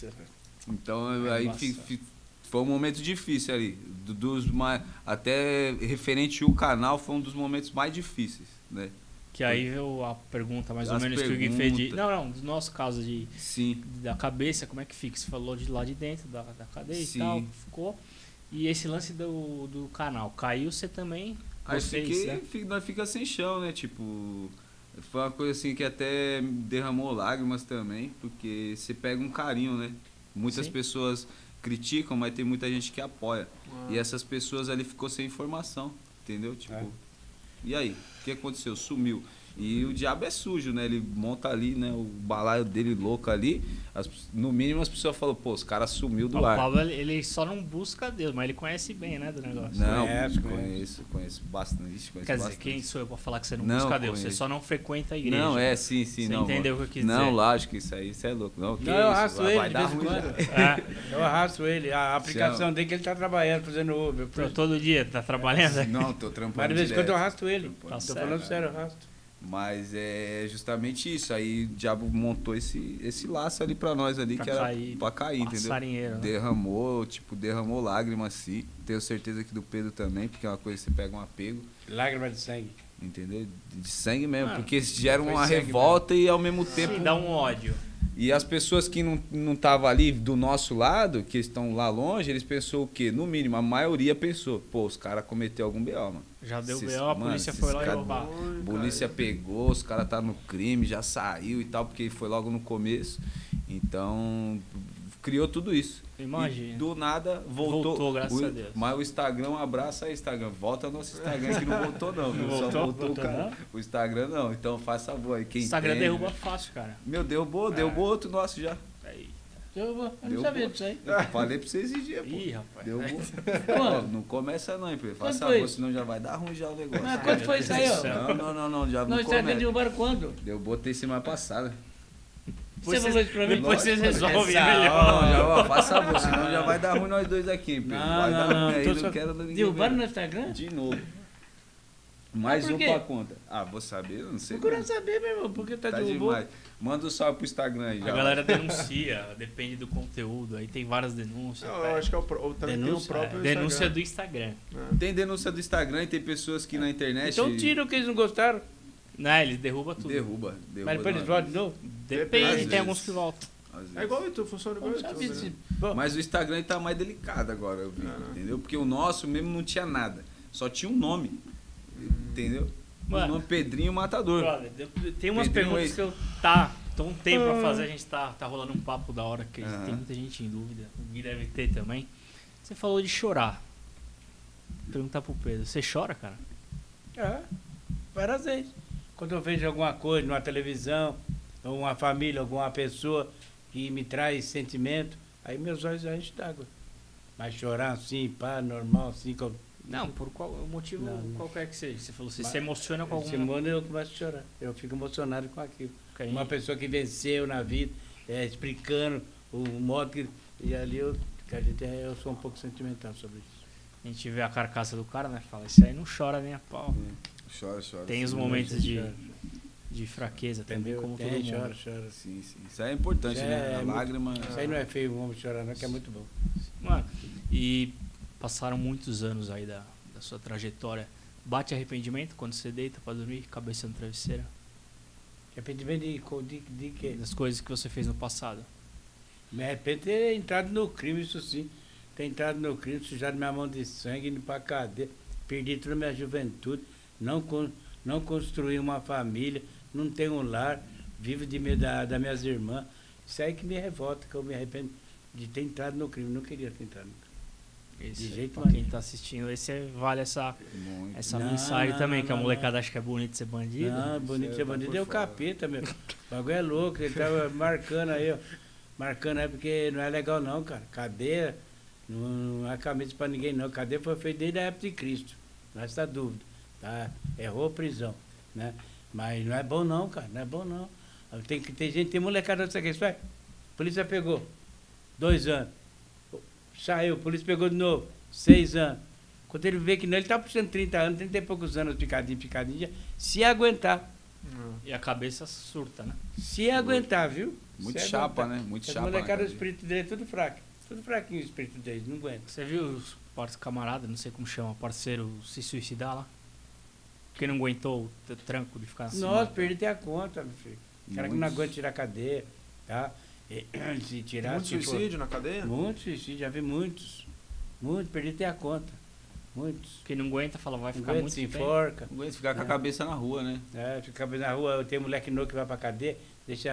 Então, É aí embaçado. fi- fi- foi um momento difícil ali. Do- dos mais, até referente ao canal, foi um dos momentos mais difíceis, né? Que aí veio a pergunta, mais ou As menos, que o Gui fez de... perguntas. Não, não, do nosso caso de... Sim. da cabeça, como é que fica? Você falou de lá de dentro da, da cadeia Sim. e tal, ficou. E esse lance do, do canal, caiu você também? Aí Vocês, fiquei, né? fi- nós fica sem chão, né? Tipo, foi uma coisa assim que até derramou lágrimas também, porque você pega um carinho, né? Muitas Sim. pessoas criticam, mas tem muita gente que apoia. Ah. E essas pessoas ali ficou sem informação, entendeu? Tipo, É. e aí? O que aconteceu? Sumiu. E o diabo é sujo, né? Ele monta ali, né? O balaio dele louco ali. As- no mínimo as pessoas falam, pô, os caras sumiu do O ar. Pablo, ele, ele só não busca Deus, mas ele conhece bem, né, do negócio. Não, Conheço, conheço, conheço bastante. Conheço Quer dizer, bastante. quem sou eu pra falar que você não, Não, busca Deus? Você conheço. só não frequenta a igreja. Não, é, sim, sim. Você não, entendeu o que eu quis Não, dizer? lógico, isso aí, isso é louco. Não, que Não, eu isso, arrasto vai- ele vai de dar vez em ruim já. quando. É, Eu arrasto ele. A aplicação dele que ele tá trabalhando, fazendo Uber. tô todo dia, tá trabalhando? Não, tô trampando Mas de vez em quando eu direto. arrasto ele. Tá Tô certo. falando sério, eu arrasto. Mas é justamente isso. Aí o diabo montou esse, esse laço ali pra nós ali, Pra que era cair, pra cair, entendeu? Passarinheiro, né? Derramou, tipo, derramou lágrimas assim. Tenho certeza que do Pedro também, porque é uma coisa que você pega um apego, Lágrima de sangue. entendeu? De sangue mesmo, Mano, porque gera foi uma sangue revolta e ao mesmo tempo. Sim, dá um ódio. E as pessoas que não não estavam ali do nosso lado, que estão lá longe, eles pensou o quê? No mínimo, a maioria pensou, pô, os caras cometeram algum B O, mano. Já deu Esses- B O, a mano, polícia esses foi lá e cara- roubar. Oi, A polícia cara. pegou, os caras tá no crime, já saiu e tal, porque foi logo no começo. Então, criou tudo isso. Imagina. E do nada voltou. Voltou, graças o, a Deus. Mas o Instagram, um abraço aí, Instagram. Volta ao nosso Instagram que não voltou, não. viu? Não Só voltou? voltou o, Voltou, cara. não? O Instagram não. Então faça favor aí. Quem Instagram tem, derruba né? fácil, cara. Meu, derrubou, derrubou outro nosso já. Aí. Eu, vou- eu não Deu sabia bom. disso aí. Eu falei pra vocês esses dias, pô. Ih, rapaz. Derrubou. Quando? Ó, não começa não, hein, Pedro. Quando Faça foi favor, isso? senão já vai dar ruim já o negócio. Mas quando foi isso aí, ó? Não, não, não, não, já não Nós estávamos começa. derrubaram quando? Eu botei semana passada. Você falou isso pra mim? Depois vocês resolvem Essa melhor. Não, já, ó, faz favor, senão já vai dar ruim nós dois aqui, Pedro. Não, vai não, dar não. ruim aí, Tô não só- quero ninguém Derrubaram ver. no Instagram? De novo. Mais por um quê? pra conta. Ah, vou saber, eu não sei. Procura não. saber, meu irmão, porque tá, Tá derrubou. demais. Manda um salve pro Instagram aí A já. galera denuncia, depende do conteúdo. Aí tem várias denúncias. Não, eu acho que é o, pro- ou também tem o Denúncia, próprio Denúncia Instagram. do Instagram. É. Tem denúncia do Instagram e tem pessoas que na internet. Então tira o que eles não gostaram. Não, eles derrubam tudo. Derruba. derruba Mas depois de eles uma voltam de vez. novo. Depende, Às tem vezes. alguns que voltam. Às vezes. É igual o YouTube, funciona igual o Vamos YouTube. saber né? se... Bom, Mas o Instagram tá mais delicado agora, eu vi, Ah. entendeu? Porque o nosso mesmo não tinha nada. Só tinha um nome. Entendeu? O Mano. nome Pedrinho Matador. Brother, tem umas Pedrinho perguntas aí. que eu. Tá, tô um tempo pra fazer, a gente tá, tá rolando um papo da hora, que Aham. tem muita gente em dúvida. O Gui deve ter também. Você falou de chorar. Vou perguntar pro Pedro, você chora, cara? é, várias vezes. Quando eu vejo alguma coisa numa televisão, ou uma família, alguma pessoa que me traz sentimento, aí meus olhos enchem d'água. Mas chorar assim, pá, normal, assim, como... Não, por qual motivo Não, não. qualquer que seja. Você falou, você Mas- se emociona com Esse alguma mundo eu começo a chorar. Eu fico emocionado com aquilo. coisa. Uma pessoa que venceu na vida, é, explicando o modo que... E ali eu, que a gente, é- eu sou um pouco sentimental sobre isso. A gente vê a carcaça do cara, né? Fala, isso aí não chora nem a pau. Chora, chora. Tem os sim. momentos de, Chora, de fraqueza também, entendeu? como todo Tem, mundo. chora, chora. Sim, sim. Isso aí é importante, Isso né? é A muito- lágrima. Isso aí não é feio, vamos chorar, não, que é muito bom. Mano, e passaram muitos anos aí da, da sua trajetória. Bate arrependimento quando você deita pra dormir, cabeça no travesseiro? Arrependimento de, de, de quê? Das coisas que você fez no passado. Me arrependo de ter entrado no crime, isso sim. Ter entrado no crime, sujado minha mão de sangue, indo pra cadeia. Perdi toda a minha juventude. Não, con- não construí uma família. Não tenho um lar. Vivo de medo da, das minhas irmãs. Isso aí que me revolta, que eu me arrependo de ter entrado no crime. Não queria ter entrado no crime. Esse, De jeito pra quem nenhum. tá assistindo, esse é- vale essa, Muito. essa Não, mensagem não, também, não, que a não, molecada acha que é bonito ser bandido. Não, bonito Isso ser aí tá bandido por é o fora. capeta, meu. O bagulho é louco, ele tava marcando aí, ó. Marcando aí porque não é legal não, cara. Cadeia não, não é camisa pra ninguém não. Cadeia foi feita desde a época de Cristo. Não é essa dúvida. Tá? Errou prisão, né? Mas não é bom não, cara. Não é bom não. Tem que ter gente, tem molecada dessa aqui. Vai. Polícia pegou. Dois anos. Saiu, polícia pegou de novo. Seis anos. Quando ele vê que não, ele tá puxando trinta anos, trinta e poucos anos, picadinho, picadinho. já- Se aguentar. E a cabeça surta, né? Se aguentar, viu? Muito Se chapa, aguentar. né? Muito As chapa. na molecadas, o cadeia. espírito dele é tudo fraco. Tudo fraquinho o espírito deles, não aguenta. Você viu os par- camarada, não sei como chama, parceiro, se suicidar lá? Porque não aguentou o t- tranco de ficar assim. Nossa, perdi até a conta, meu filho. O cara que não Muitos. aguenta tirar cadeia, tá? E, se tirar, Muito se for- suicídio na cadeia? Muitos suicídios, já vi muitos. Muitos, perdi até a conta. Muitos. Quem não aguenta fala, vai Não ficar aguenta, muito se tempo. enforca. Não aguento ficar com a É. cabeça na rua, né? É, fica na rua, tem moleque novo que vai pra cadeia, deixa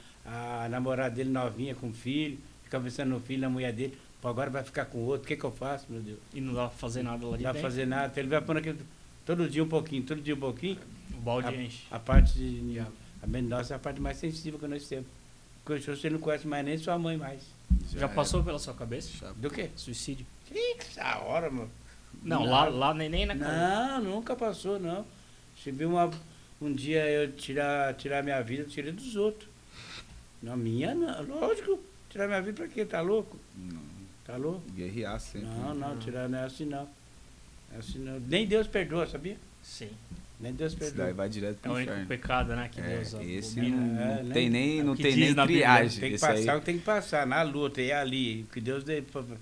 a, a namorada dele novinha com o filho, fica pensando no filho, na mulher dele, pô, agora vai ficar com outro, o que que eu faço, meu Deus? E não dá pra fazer nada lá Não de dá pra dentro. fazer nada, ele vai pondo aquele, todo dia um pouquinho, todo dia um pouquinho, O balde a, enche. a parte de, a meninosa é a parte mais sensível que nós temos. Porque você não conhece mais nem sua mãe mais. Já passou pela sua cabeça? Do quê? Suicídio? Que essa hora, mano? Não, Não. lá, lá nem, nem na cabeça. Não, nunca passou, não. Se viu uma, um dia eu tirar, tirar minha vida, eu tirei dos outros. Na minha, não. Lógico. Tirar minha vida pra quê? Tá louco? Não. Tá louco? Guerrear sempre. Não, né? não, tirar não é assim não. É assim não. Nem Deus perdoa, sabia? Sim. Nem Deus Esse daí perdoa. vai direto É o pro único inferno. pecado, né, que É, Deus esse abomina. não, É, não né? tem nem, É o não que tem diz nem na Bíblia, triagem. Tem que Esse aí, passar o que tem que passar, na luta, e ali. O que Deus dê.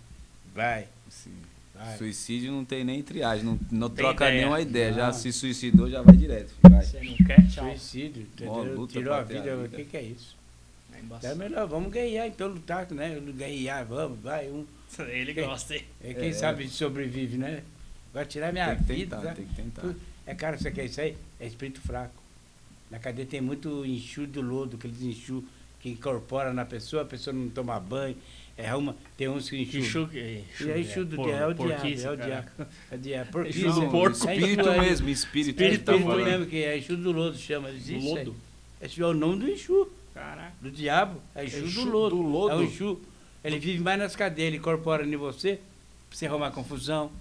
Vai, sim. vai. Suicídio não tem nem triagem, não, não Tem troca ideia. nenhuma ideia. Já Não. se suicidou, já vai direto. Vai. Você não quer? Tchau. Suicídio, entendeu? Mó luta Tirou a pra ter a vida, o vida. que, que é isso? É É embaçado. melhor, vamos ganhar, então lutar, né? Ganhar, vamos, vai. Um, Ele Quem? gosta, hein? é, quem É. sabe sobrevive, né? Vai tirar minha Tem que vida. tentar, né? tem que tentar. É cara, você quer isso aí? É espírito fraco. Na cadeia tem muito enxu do lodo, aqueles enxu que incorpora na pessoa, a pessoa não toma banho. É uma, tem uns que enxu. Enxu, E é enxu do diabo, é o diabo, é o diabo. É o diabo. Porquinho, Enxu do é- porco. é Espírito enxu, é- mesmo, espírito. É que tá espírito falando. mesmo, que é enxu do lodo, chama. Existe isso aí. Lodo? Esse é o nome do enxu. Caraca. Do diabo, é Exu Exu do lodo. do lodo? É o Exu. Ele vive mais nas cadeias, ele incorpora em você, pra você arrumar confusão,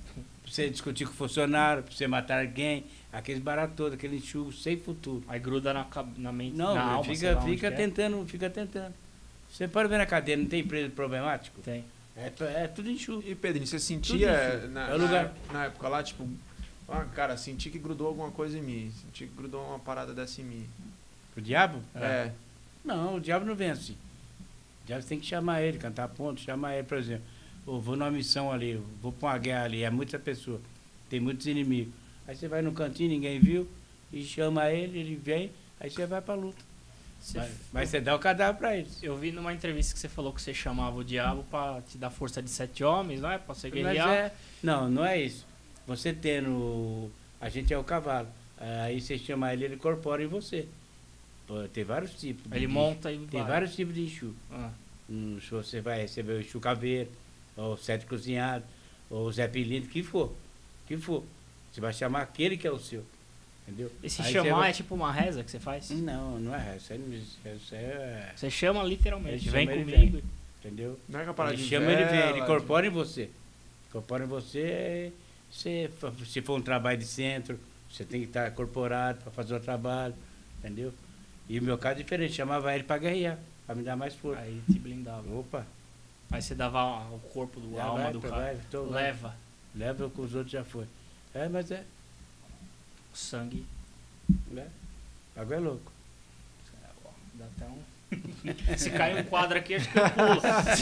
pra você discutir com o funcionário, pra você matar alguém, aqueles baratos todos, aquele enxugo sem futuro. Aí gruda na, cab- na mente, Não, na alma, sei fica, lá onde fica que é. tentando, fica tentando. Você pode ver na cadeia, não tem empresa problemático? Tem. É, tu- é tudo enxugo. E Pedrinho, você Tudo sentia isso. na, É o lugar. na, na época lá, tipo, ah, cara, senti que grudou alguma coisa em mim, senti que grudou uma parada dessa em mim. O diabo? É. Não, o diabo não vem assim. O diabo tem que chamar ele, cantar ponto, chamar ele, por exemplo. Eu vou numa missão ali, eu vou pra uma guerra ali, é muita pessoa, tem muitos inimigos. Aí você vai no cantinho, ninguém viu, e chama ele, ele vem, aí você vai pra luta. Você- Mas, mas você dá o cadáver pra eles. Eu vi numa entrevista que você falou que você chamava o diabo pra te dar força de sete homens, não é? Pra você Mas guerrear. é, não, não é isso. Você tendo. A gente é o cavalo. Aí você chama ele, ele incorpora em você. Pô, tem vários tipos. de Ele enxu. monta e Tem vai. vários tipos de enxu. Ah, Um enxu você vai receber o enxu caveiro, ou o sete cozinhado, ou o Zé Pelindo, que for. Que for. Você vai chamar aquele que é o seu. Entendeu? esse Aí chamar você vai- é tipo uma reza que você faz? Não, não é essa. Isso é. Você chama literalmente, Ele vem chama, ele comigo. Entendeu? Não é que a parada Ele de chama, ele vem, vela, ele de- incorpora em você. Incorpora em você, você, se for um trabalho de centro, você tem que estar incorporado para fazer o trabalho, entendeu? E o meu caso é diferente, chamava ele para guerrear, para me dar mais força. Aí te blindava. Opa, Aí você dava o corpo, do, a já alma vai, do vai, cara. tô, vai. Leva Leva com os outros já foi. É, mas é, o sangue. né? Agora é louco. Dá até um. Se cair um quadro aqui, acho que eu pulo.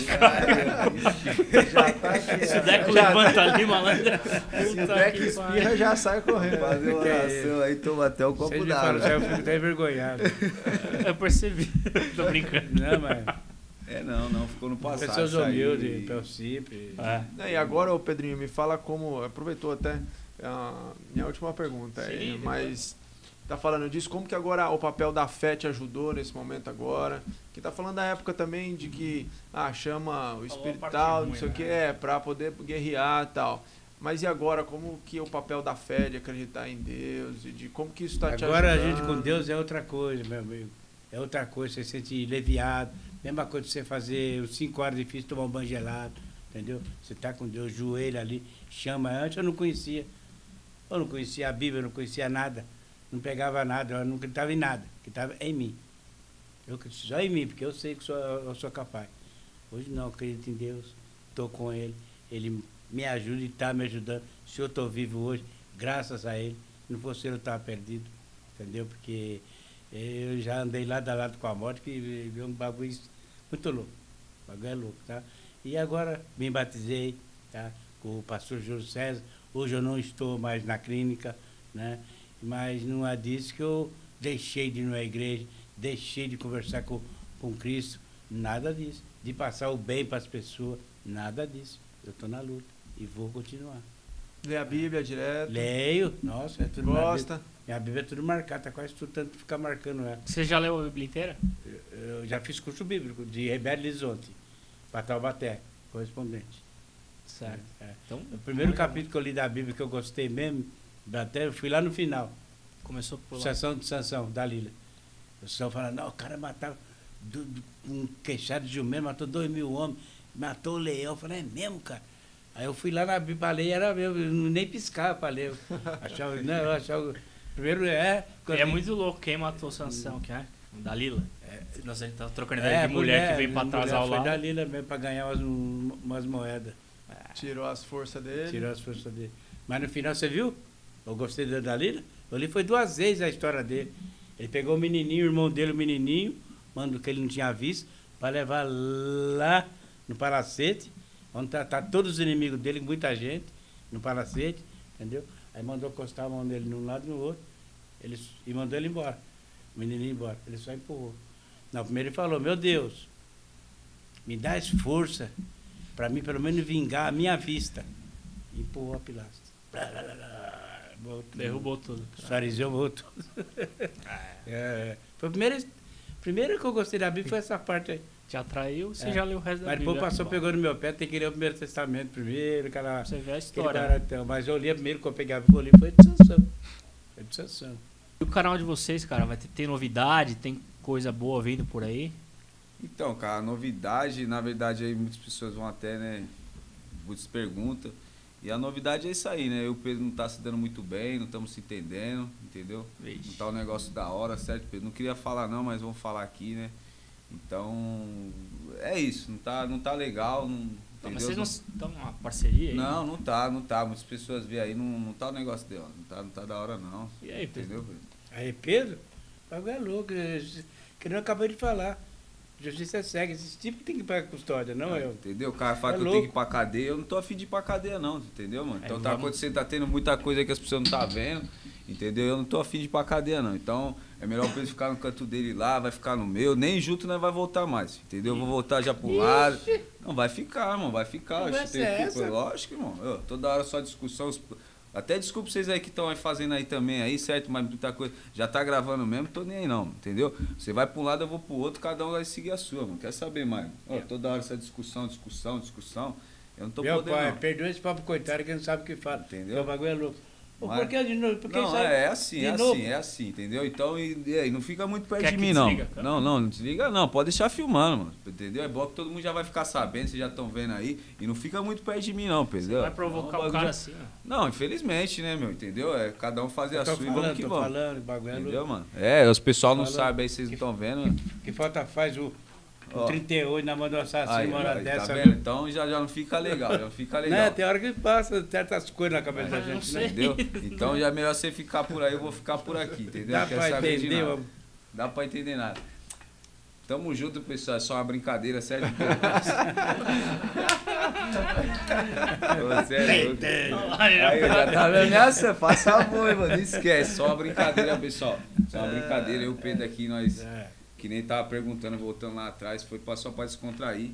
Já tá aqui. Se o Deco já- levanta ali, malandro. Se o Puta Deco que espirra, já sai correndo. Fazer uma Que oração aí, toma até o copo Vocês me falam, d'água. eu fico até envergonhado. pariu. Eu percebi. Tô brincando. Não, mas É, não, não, ficou no passado. pessoas isso aí. humildes, pelo simples. É. E agora, ô Pedrinho, me fala como. Aproveitou até a minha última pergunta Sim, aí, depois. mas tá falando disso, como que agora o papel da fé te ajudou nesse momento agora? Que tá falando da época também de que ah, chama o espírito parte tal, ruim, não sei o né? que, é, pra poder guerrear e tal. Mas e agora, como que é o papel da fé de acreditar em Deus e de como que isso tá te ajudando? Agora a gente com Deus é outra coisa, meu amigo. É outra coisa, você se sente leviado. Mesma coisa que você fazer os cinco horas difícil, tomar um banho gelado, entendeu? Você tá com Deus, joelho ali, chama. Antes eu não conhecia. Eu não conhecia a Bíblia, eu não conhecia nada. Não pegava nada, eu não acreditava em nada. Acreditava em mim. Eu acredito só em mim, porque eu sei que sou, eu sou capaz. Hoje não, eu acredito em Deus, estou com Ele. Ele me ajuda e está me ajudando. Se eu estou vivo hoje, graças a Ele. Se não fosse Ele, eu estava perdido. Entendeu? Porque eu já andei lado a lado com a morte, que é um bagulho muito louco. O bagulho é louco, tá? E agora me batizei, tá? Com o pastor Júlio César. Hoje eu não estou mais na clínica, né? Mas não é disso que eu deixei de ir na igreja, deixei de conversar com, com Cristo, nada disso. De passar o bem para as pessoas, nada disso. Eu estou na luta e vou continuar. Lê a Bíblia direto, Leio, nossa, é tudo na Bíblia. gosta. Minha Bíblia é tudo marcado, está quase tudo tanto ficar marcando ela. Você já leu a Bíblia inteira? Eu, eu já fiz curso bíblico de Belo Horizonte, para Taubaté, correspondente. Certo. É, é. Então, O primeiro capítulo que eu li da Bíblia que eu gostei mesmo, até eu fui lá no final. começou por lá. Sucessão de Sansão, Dalila. O Sansão falando, não, o cara matava do, do, um queixado de jumento, matou dois mil homens, matou o leão. Eu falei, é mesmo, cara? Aí eu fui lá na Bíblia para ler, era meu, eu nem piscava para ler. Eu achava, não, eu achava. Primeiro é. quando- É muito louco quem matou Sansão, que é? Dalila. É. Nós a gente tá trocando ideia É, de mulher, que veio pra mulher, atrasar o Foi lado. Dalila mesmo, para ganhar umas, umas moedas. Tirou as forças dele. Tirou as forças dele. Mas no final, você viu? Eu gostei da Dalila. Eu li foi duas vezes a história dele. Ele pegou o menininho, o irmão dele, o menininho, mandou que ele não tinha visto, para levar lá no Palacete, onde tá, tá todos os inimigos dele, muita gente, no Palacete, entendeu? Aí mandou encostar a mão dele num lado e no outro, ele, e mandou ele embora. O menininho embora. Ele só empurrou. Não, primeiro ele falou, meu Deus, me dá força para mim pelo menos vingar a minha vista. E empurrou a pilastra. Blá, blá, blá, blá, voltou. Derrubou tudo. Os fariseus voltou. É, foi a primeira, primeiro que eu gostei da Bíblia foi essa parte aí. Te atraiu, você É. já leu o resto da Mas Bíblia. depois passou, Bom, pegou no meu pé, tem que ler o Primeiro Testamento primeiro, aquela, Você vê a aquele história. né? baratão. Mas eu li a primeiro que eu peguei a Bíblia, eu li, foi de Sansão. Foi de Sansão. E o canal de vocês, cara, vai ter, ter novidade, tem coisa boa vindo por aí? Então, cara, novidade, na verdade, aí muitas pessoas vão até, né, muitas perguntas. E a novidade é isso aí, né? Eu e o Pedro não tá se dando muito bem, não estamos se entendendo, entendeu? Vixe. Não tá um negócio da hora, certo, Pedro? Não queria falar não, mas vamos falar aqui, né? Então, é isso, não tá, não tá legal, não, Não, entendeu? mas vocês não estão numa parceria aí? Não, não tá, não tá. Muitas pessoas veem aí, não, não tá o negócio dela, não tá, não tá da hora não. E aí, Pedro? Entendeu, Pedro? Aí, Pedro, o bagulho é louco, que não acabei de falar. Justiça segue, esse tipo tem que ir pra custódia, não eu. Entendeu? O cara fala É que eu louco. tenho que ir pra cadeia, eu não tô afim de ir pra cadeia não, entendeu, mano? Então É, tá vamos- acontecendo, tá tendo muita coisa aí que as pessoas não tá vendo, entendeu? Eu não tô afim de ir pra cadeia não. Então é melhor o Pedro ficar no canto dele lá, vai ficar no meu, nem junto nós vai voltar mais, entendeu? Eu vou voltar já pro lado. Não, vai ficar, irmão, vai ficar. Conversa Acho que tem é culpa, essa? lógico, irmão. Eu, toda hora só discussão. os- Até desculpa vocês aí que estão aí fazendo aí também, aí, certo? Mas muita coisa. Já tá gravando mesmo, tô nem aí não, entendeu? Você vai pra um lado, eu vou pro outro, cada um vai seguir a sua, mano. Quer saber mais? Ó, toda hora essa discussão, discussão, discussão. Eu não tô Meu podendo. pai, não. perdoa esse papo coitado que não sabe o que fala. Entendeu? O bagulho é louco. Pô, Mas- por que de novo? Porque Não, sabe- é, é assim, de é novo. assim, é assim, entendeu? Então, e, e aí, não fica muito perto Quer de que mim, não. desliga, cara? Não, não, não desliga não, pode deixar filmando, mano, entendeu? É bom que todo mundo já vai ficar sabendo, vocês já estão vendo aí, e não fica muito perto de mim, não, entendeu? Vai provocar Não, o bagulho cara já- assim, ó. Não, infelizmente, né, meu, entendeu? É cada um fazer Eu a tô sua e falando, vamos que tô vamos. falando, o bagulho é Entendeu, louco. mano? É, os pessoal não Falando. sabem aí, vocês não estão vendo. Que falta faz o, o Ó. trinta e oito na mão do assassino, Aí, uma hora aí, dessa. tá viu? vendo? Então já, já não fica legal, já não fica legal. Né? Tem hora que passa certas coisas na cabeça Ah, da não gente, sei. né? Entendeu? Então já é melhor você ficar por aí, eu vou ficar por aqui, entendeu? Dá Não quero pra saber de entender, nada. vamos. Dá pra entender nada. Tamo junto, pessoal. É só uma brincadeira, certo? Você é louco. Aí, já tá me ameaçando. Faça amor, mano. Não esquece. Só uma brincadeira, pessoal. Só uma brincadeira. Eu e o Pedro aqui, nós, É. que nem tava perguntando, voltando lá atrás, foi pra- só pra descontrair.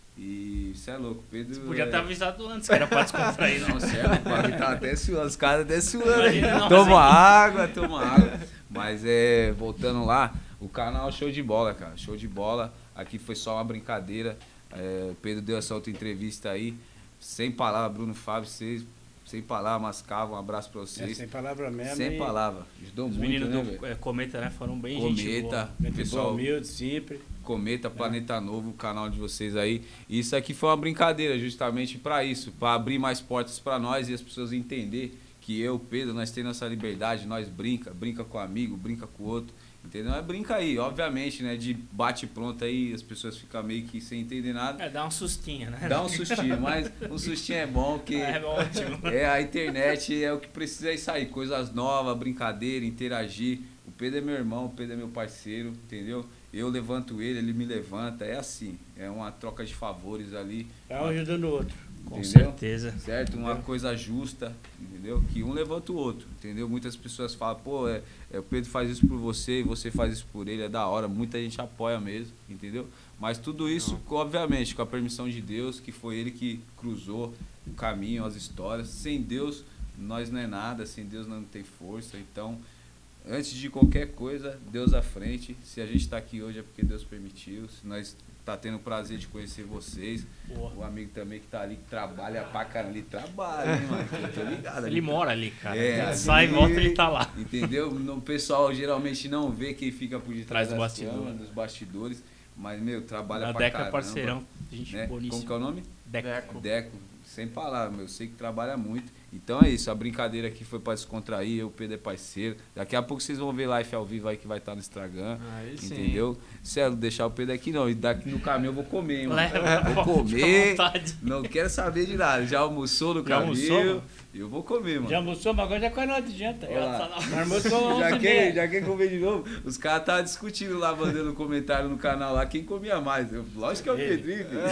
E você é louco, Pedro. Podia é... ter avisado antes que era pra descontrair, não. Não, sério, o bagulho tá até suando, os caras até suando. Imagina nós Toma aqui. água, toma água. Mas é, voltando lá, o canal show de bola, cara. Show de bola. Aqui foi só uma brincadeira. É, o Pedro deu essa outra entrevista aí. Sem palavra, Bruno Fábio, vocês, sem palavra, mascava. Um abraço pra É, vocês. sem palavra mesmo. Sem e palavra. Ajudou Os muito, meninos né, do velho? é, Cometa, né, foram bem gente Cometa, boa. Gente pessoal. boa, humilde, sempre. Cometa, Planeta Novo, o canal de vocês aí. E isso aqui foi uma brincadeira justamente para isso, para abrir mais portas para nós e as pessoas entender que eu, Pedro, nós temos essa liberdade, nós brinca, brinca com um amigo, brinca com o outro, entendeu? É brinca aí, obviamente, né, de bate pronto aí, as pessoas ficam meio que sem entender nada. É, dá um sustinho, né? Dá um sustinho, mas um sustinho é bom, que É ótimo. é, a internet é o que precisa é isso aí, coisas novas, brincadeira, interagir. O Pedro é meu irmão, o Pedro é meu parceiro, entendeu? Eu levanto ele, ele me levanta, é assim, é uma troca de favores ali, É um ajudando o outro. Com entendeu? certeza. Certo? Uma coisa justa, entendeu? Que um levanta o outro, entendeu? Muitas pessoas falam, pô, é, é, o Pedro faz isso por você e você faz isso por ele, é da hora, muita gente apoia mesmo, entendeu? Mas tudo isso, obviamente, com a permissão de Deus, que foi ele que cruzou o caminho, as histórias. Sem Deus, nós não é nada, sem Deus não tem força, então... Antes de qualquer coisa, Deus à frente. Se a gente está aqui hoje é porque Deus permitiu. Se nós tá tendo o prazer de conhecer vocês. Boa. O amigo também que tá ali, que trabalha pra caramba. Ele trabalha, hein, mano? Eu tô ligado. Ele mora ali, cara. É, Ele ali- sai e volta, ele tá lá. Entendeu? O pessoal geralmente não vê quem fica por detrás Traz do das bastidor. câmeras, dos bastidores. Mas, meu, trabalha Na pra Deca caramba. parceirão. Gente Né? Como boníssima. que é o nome? Deco. Deco, sem palavra, meu, eu sei que trabalha muito. Então é isso, a brincadeira aqui foi pra descontrair, eu, o Pedro é parceiro. Daqui a pouco vocês vão ver live ao vivo aí que vai estar no Instagram, Aí sim. entendeu? Sério, deixar o Pedro aqui não, e daqui no caminho eu vou comer, hein, mano. Leva, Vou fica à comer, vontade. não quero saber de nada. Já almoçou no Já caminho, almoçou, mano? eu vou comer, mano. Já almoçou, mas agora já quase na hora de janta. Olha lá. Nós almoçou Já onze e quer, meia. já quer comer de novo? Os caras estavam discutindo lá, mandando comentário no canal lá, quem comia mais. Eu, lógico que é o Ele. Pedrinho, filho.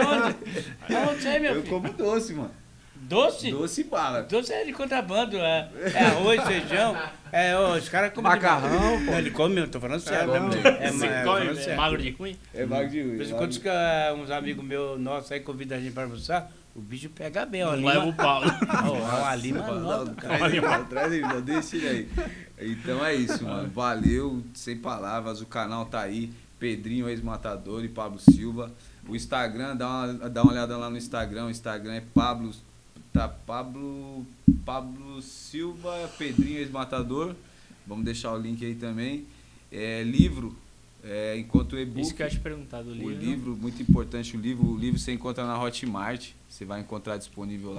Aonde? Aonde você é, meu Eu filho? como doce, mano. Doce? Doce e bala. Doce é de contrabando, é, é arroz, feijão. É, ó, os caras comem. Macarrão, Não, ele come, eu tô falando sério. come não. mesmo. É, Você ma- é, come, falando é sério. magro de ruim? É vago de De vez em quando os ca- uns amigos meus nossos aí convidam a gente pra almoçar, o bicho pega bem, ó. Não lima- leva o pau. Ó, é uma lima Não, nova, cara. traz ele, não, traz ele, não, deixa ele aí. Então é isso, mano. Valeu, sem palavras. O canal tá aí. Pedrinho, ex-matador, e Pablo Silva. O Instagram, dá uma, dá uma olhada lá no Instagram. O Instagram é Pablo. Tá, Pablo. Pablo Silva, Pedrinho, ex-matador. Vamos deixar o link aí também. É, livro. É, enquanto o e-book. Isso que eu ia te perguntar do O livro. livro, muito importante o livro. O livro você encontra na Hotmart. Você vai encontrar disponível lá.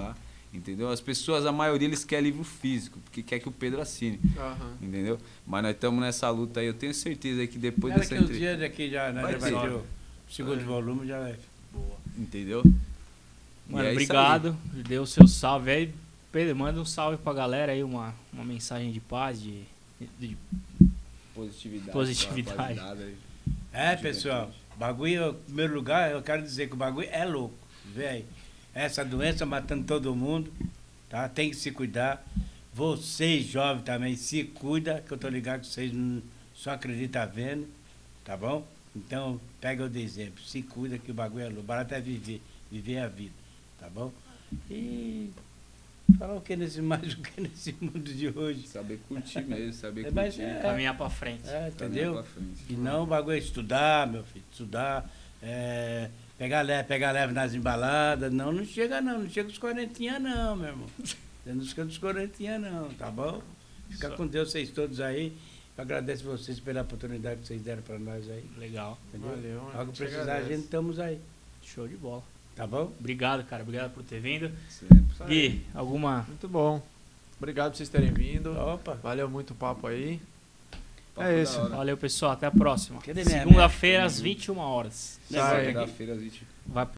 Entendeu? As pessoas, a maioria, eles querem livro físico, porque quer que o Pedro assine. Aham. Entendeu? Mas nós estamos nessa luta aí. Eu tenho certeza aí que depois Cara, dessa que os entrevista. dias daqui já, né, Vai já vai ter. ter o segundo É. volume, já vai. Boa. Entendeu? E Mano, é isso obrigado. Deu o seu salve aí. Pedro, manda um salve pra galera aí, uma, uma mensagem de paz, de, de Positividade. Positividade. rapaziada aí. É, pessoal, bagulho, em primeiro lugar, eu quero dizer que o bagulho é louco, velho. Essa doença matando todo mundo, tá? Tem que se cuidar. Vocês, jovens também, se cuida, que eu tô ligado que vocês não só acreditam vendo, tá bom? Então, pega o de exemplo, se cuida que o bagulho é louco. Barato é viver, viver a vida, tá bom? E falar o que nesse mais o que nesse mundo de hoje. Saber curtir mesmo, saber É, mas curtir. é- caminhar pra frente. É, caminhar entendeu? pra frente. E não o bagulho é estudar, meu filho, estudar, é, pegar leve, pegar leve nas embaladas. Não, não chega não, não chega os quarentinha não, meu irmão. Não chega dos quarentinha não, tá bom? Fica Só- com Deus vocês todos aí. Eu agradeço vocês pela oportunidade que vocês deram pra nós aí, Legal. entendeu? Valeu, a Algo gente precisar, a agradece. gente estamos aí, Show de bola. tá bom? Obrigado, cara. Obrigado por ter vindo. Sempre. Isso aí. Gui, alguma. Muito bom. Obrigado por vocês terem vindo. Opa! Valeu muito o papo aí. Papo É da isso. hora. Valeu, pessoal. Até a próxima. Cadê minha Segunda-feira, às vinte e uma horas. Sai. Segunda-feira, a gente Vai